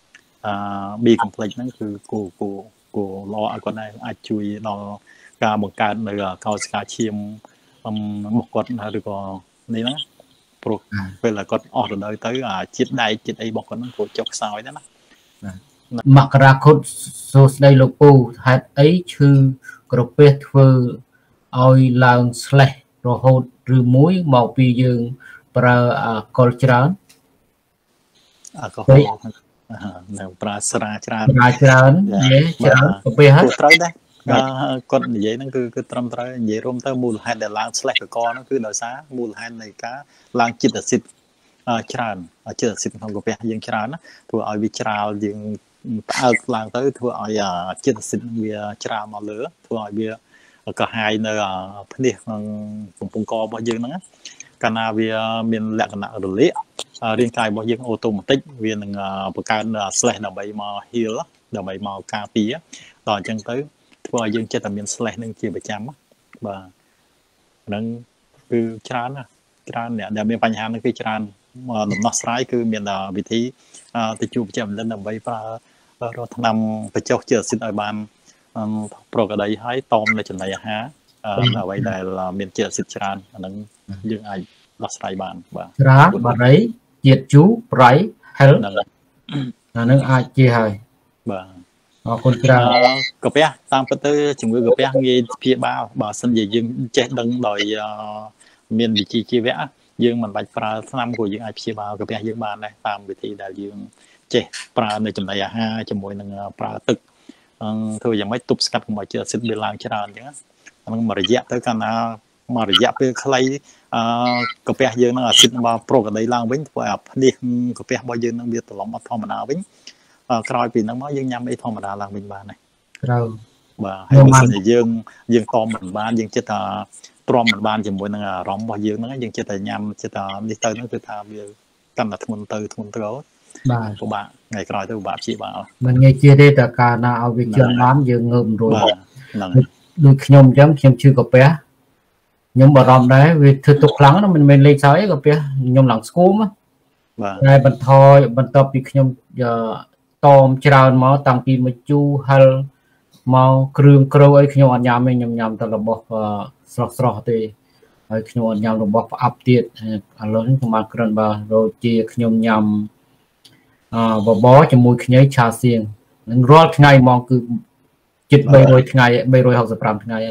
Speaker 1: B complex ហ្នឹងគឺគូល្អឲ្យគាត់អាចជួយដល់ការបង្កើតនៅកោសិកាឈាមមកគាត់ឬក៏នេះណាព្រោះពេលដែលគាត់អស់រដូវទៅជាតិដែកជាតិអីរបស់គាត់ហ្នឹងគាត់ចុះខ្សោយណា
Speaker 2: មករាគុតសួស្ដីលោកពូហេតុអីឈឺក្រពះធ្វើឲ្យឡើងស្លេះរហូតឬមួយមកពីយើងប្រើអាល់កុលច្រើន
Speaker 1: អាល់កុលនៅប្រើស្រាច្រើន
Speaker 2: ច្រើនក្រពះហ្នឹង
Speaker 1: ត្រូវដែរគាត់និយាយហ្នឹងគឺត្រឹមត្រូវនិយាយរួមទៅមូលហេតុដែលឡើងស្លេះកកហ្នឹងគឺដោយសារមូលហេតុនៃការឡើងជាតិអាស៊ីតច្រើនជាតិអាស៊ីតក្នុងកាពះយើងច្រើនណាធ្វើឲ្យវាច្រាលយើងផ្អើកឡើងទៅធ្វើឲ្យជាតិអាស៊ីតវាច្រាលមកលើធ្វើឲ្យវាកាហាយនៅភ្នេះក្នុងកំពង់ករបស់យើងហ្នឹងកាលណាវាមានលក្ខណៈរលាករាងកាយរបស់យើងអូតូម៉ាទិកវានឹងបង្កើនស្លេះដើម្បីមក heal ដើម្បីមកការពារដល់អញ្ចឹងទៅធ្វើឲ្យយើងចិត្តតែមានស្លេះនឹងជាប្រចាំបាទហ្នឹងគឺច្រើនអ្នកដែលមានបញ្ហានឹងគឺច្រើនដំណោះស្រាយគឺមានវិធីទៅជួបជាម្លិនដើម្បីប្រើរកថ្នាំបញ្ចុះជាតិអាស៊ីតឲ្យបានប្រក្រតីហើយតមនៅចំណីអាហារអ្វីដែលមានជាតិអាស៊ីតច្រើនអាហ្នឹងយើងអាចដោះស្រាយបានបាទ
Speaker 2: ច្រើនបារីជាតិជូរប្រៃហិលអាហ្នឹងអាចជាហើយ
Speaker 1: បាទ
Speaker 2: អរគុណច្រើន
Speaker 1: កាពះតាមពិតទៅជំងឺកាពះងាយព្យាបាលបើសិនជាយើងចេះដឹងដោយមានវិជ្ជាជីវៈយើងមិនបាច់ប្រើថ្នាំក៏យើងអាចព្យាបាលកាពះយើងបានដែរតាមវិធីដែលយើងចេះប្រើនៅចំណីអាហារជាមួយនឹងប្រើទឹកធ្វើយ៉ាងម៉េចទប់ស្កាត់កុំឲ្យជាតិអាស៊ីតវាឡើងច្រើនអញ្ចឹងហ្នឹងមួយរយៈទៅកាលណាមករយៈពេលខ្លីកាពះយើងនឹងអាស៊ីតមកប្រក្រតីឡើងវិញធ្វើឲ្យភ្នេះកាពះរបស់យើងនឹងវាត្រឡប់មកធម្មតាវិញក្រោយពីហ្នឹងមកយើងញ៉ាំអីធម្មតាឡើងវិញបានដែរ
Speaker 2: ត្រូវ
Speaker 1: បាទហើយបើសិនជាយើងតមមិនបានយើងចិត្តថាទ្រាំមិនបានជាមួយនឹងអារម្មណ៍របស់យើងហ្នឹងយើងចិត្តតែញ៉ាំចិត្តថានេះទៅហ្នឹងគឺថាវាកាន់តែធ្ងន់ទៅ
Speaker 2: បាទ
Speaker 1: ពិបាកថ្ងៃក្រោយទៅពិបាកព្យាបាល
Speaker 2: មិនងាយជាទេតែកាលណាឲ្យវាជឿនបានយើងងើបរួច
Speaker 1: ហ្នឹង
Speaker 2: ដូចខ្ញុំអញ្ចឹងខ្ញុំឈឺកាពះខ្ញុំបារម្ភដែរវាធ្វើទុកខ្លាំងណាមិនមែនលេខសើចទេកាពះខ្ញុំឡើងស្គម
Speaker 1: បាទ
Speaker 2: តែបន្ទាប់ពីខ្ញុំតមច្រើនមកតាំងពីមកជូរហិលមកគ្រឿងក្រូអីខ្ញុំអត់ញ៉ាំទេខ្ញុំញ៉ាំតែរបស់ស្រស់ទេហើយខ្ញុំអត់ញ៉ាំរបស់ផ្អាប់ទៀតឥឡូវនេះខ្ញុំបានគ្រាន់បើដូចជាខ្ញុំញ៉ាំបបរជាមួយខ្ញីឆាសៀងនឹងរាល់ថ្ងៃហ្មងគឺជិត300ថ្ងៃ365ថ្ងៃ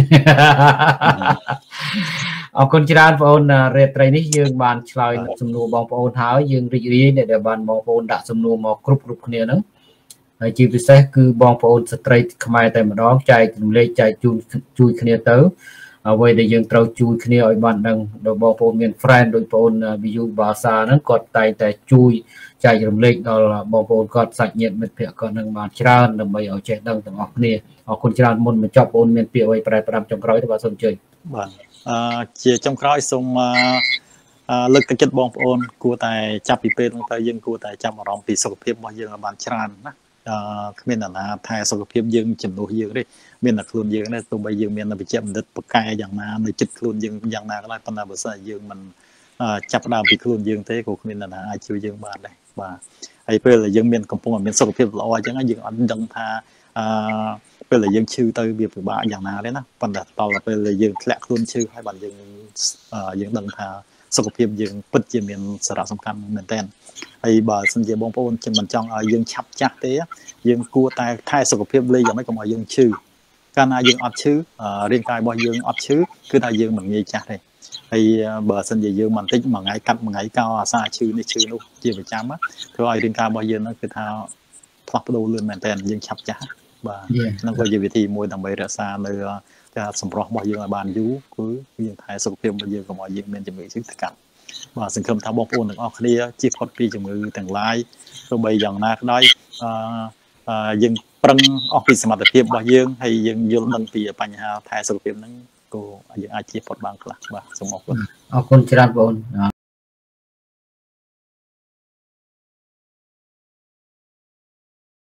Speaker 2: អរគុណច្រើនបងប្អូនរាត្រីនេះយើងបានឆ្លើយសំណួរបងប្អូនហើយយើងរីករាយដែលបានបងប្អូនដាក់សំណួរមកគ្រប់គ្នាហ្នឹងហើយជាពិសេសគឺបងប្អូនស្ត្រីខ្មែរតែម្ដងចែករំលែកចែកជូនជួយគ្នាទៅអ្វីដែលយើងត្រូវជួយគ្នាឲ្យបានដឹងដល់បងប្អូនមាន friend ដូចបងប្អូន view បាសាហ្នឹងគាត់តែងតែជួយចែករំលែកដល់បងប្អូនគាត់សាច់ញាតិមិត្តភ័ក្តិគាត់នឹងបានច្រើនដើម្បីឲ្យចេះដឹងទាំងអស់គ្នាអរគុណច្រើនមុនបញ្ចប់បងប្អូនមានពាក្យអ្វីប្រែប្រាំចុងក្រោយទៅបាទសូមអញ្ជើញ
Speaker 1: បាទជាចុងក្រោយសូមលើកទឹកចិត្តបងប្អូនគួរតែចាប់ពីពេលហ្នឹងទៅយើងគួរតែចាប់អារម្មណ៍ពីសុខភាពរបស់យើងឲ្យបានច្រើនណាគ្មានអ្នកណាថែសុខភាពយើងជំនួសយើងទេមានតែខ្លួនយើងទេទោះបីយើងមានវិជ្ជាបណ្ឌិតបកែយ៉ាងណានៅចិត្តខ្លួនយើងយ៉ាងណាក៏ដោយប៉ុន្តែបើសិនយើងមិនចាប់ដើមពីខ្លួនយើងទេក៏គ្មានអ្នកណាអាចជួយយើងបានដែរបាទហើយពេលដែលយើងមានកំពុងមានសុខភាពល្អអញ្ចឹងយើងអត់ដឹងថាពេលដែលយើងឈឺទៅវាពិបាកយ៉ាងណាទេណាប៉ុន្តែដល់ពេលដែលយើងធ្លាក់ខ្លួនឈឺហើយបានយើងដឹងថាសុខភាពយើងពិតជាមានសារៈសំខាន់មែនទែនហើយបើសិនជាបងប្អូនមិនចង់ឲ្យយើងឆាប់ចាស់ទេយើងគួរតែថែសុខភាពលេយ៉ាងម៉េចកុំឲ្យយើងឈឺកាលណាយើងអត់ឈឺរាងកាយរបស់យើងអត់ឈឺគឺថាយើងមិនងាយចាស់ទេហើយបើសិនជាយើងមិនតិចមួយថ្ងៃកាត់មួយថ្ងៃកោអាសាឈឺនេះឈឺនោះជាប្រចាំធ្វើឲ្យរាងកាយរបស់យើងហ្នឹងគឺថាផ្លាស់ប្ដូរលឿនមែនទែនយើងឆាប់ចាស់បាទហ្នឹងក៏ជាវិធីមួយដើម្បីរក្សានៅសម្រស់របស់យើងឲ្យបានយូរគឺយើងថែសុខភាពរបស់យើងកុំឲ្យយើងមានជំងឺឈឺស្កាត់បាទសង្ឃឹមថាបងប្អូនទាំងអស់គ្នាជៀសផុតពីជំងឺទាំងឡាយទោះបីយ៉ាងណាក៏ដោយយើងប្រឹងអស់ពីសមត្ថភាពរបស់យើងហើយយើងយល់ដឹងពីបញ្ហាថែសុខភាពហ្នឹងក៏យើងអាចជៀសផុតបានខ្លះបាទសូមអរគុណ
Speaker 2: ច្រើនបង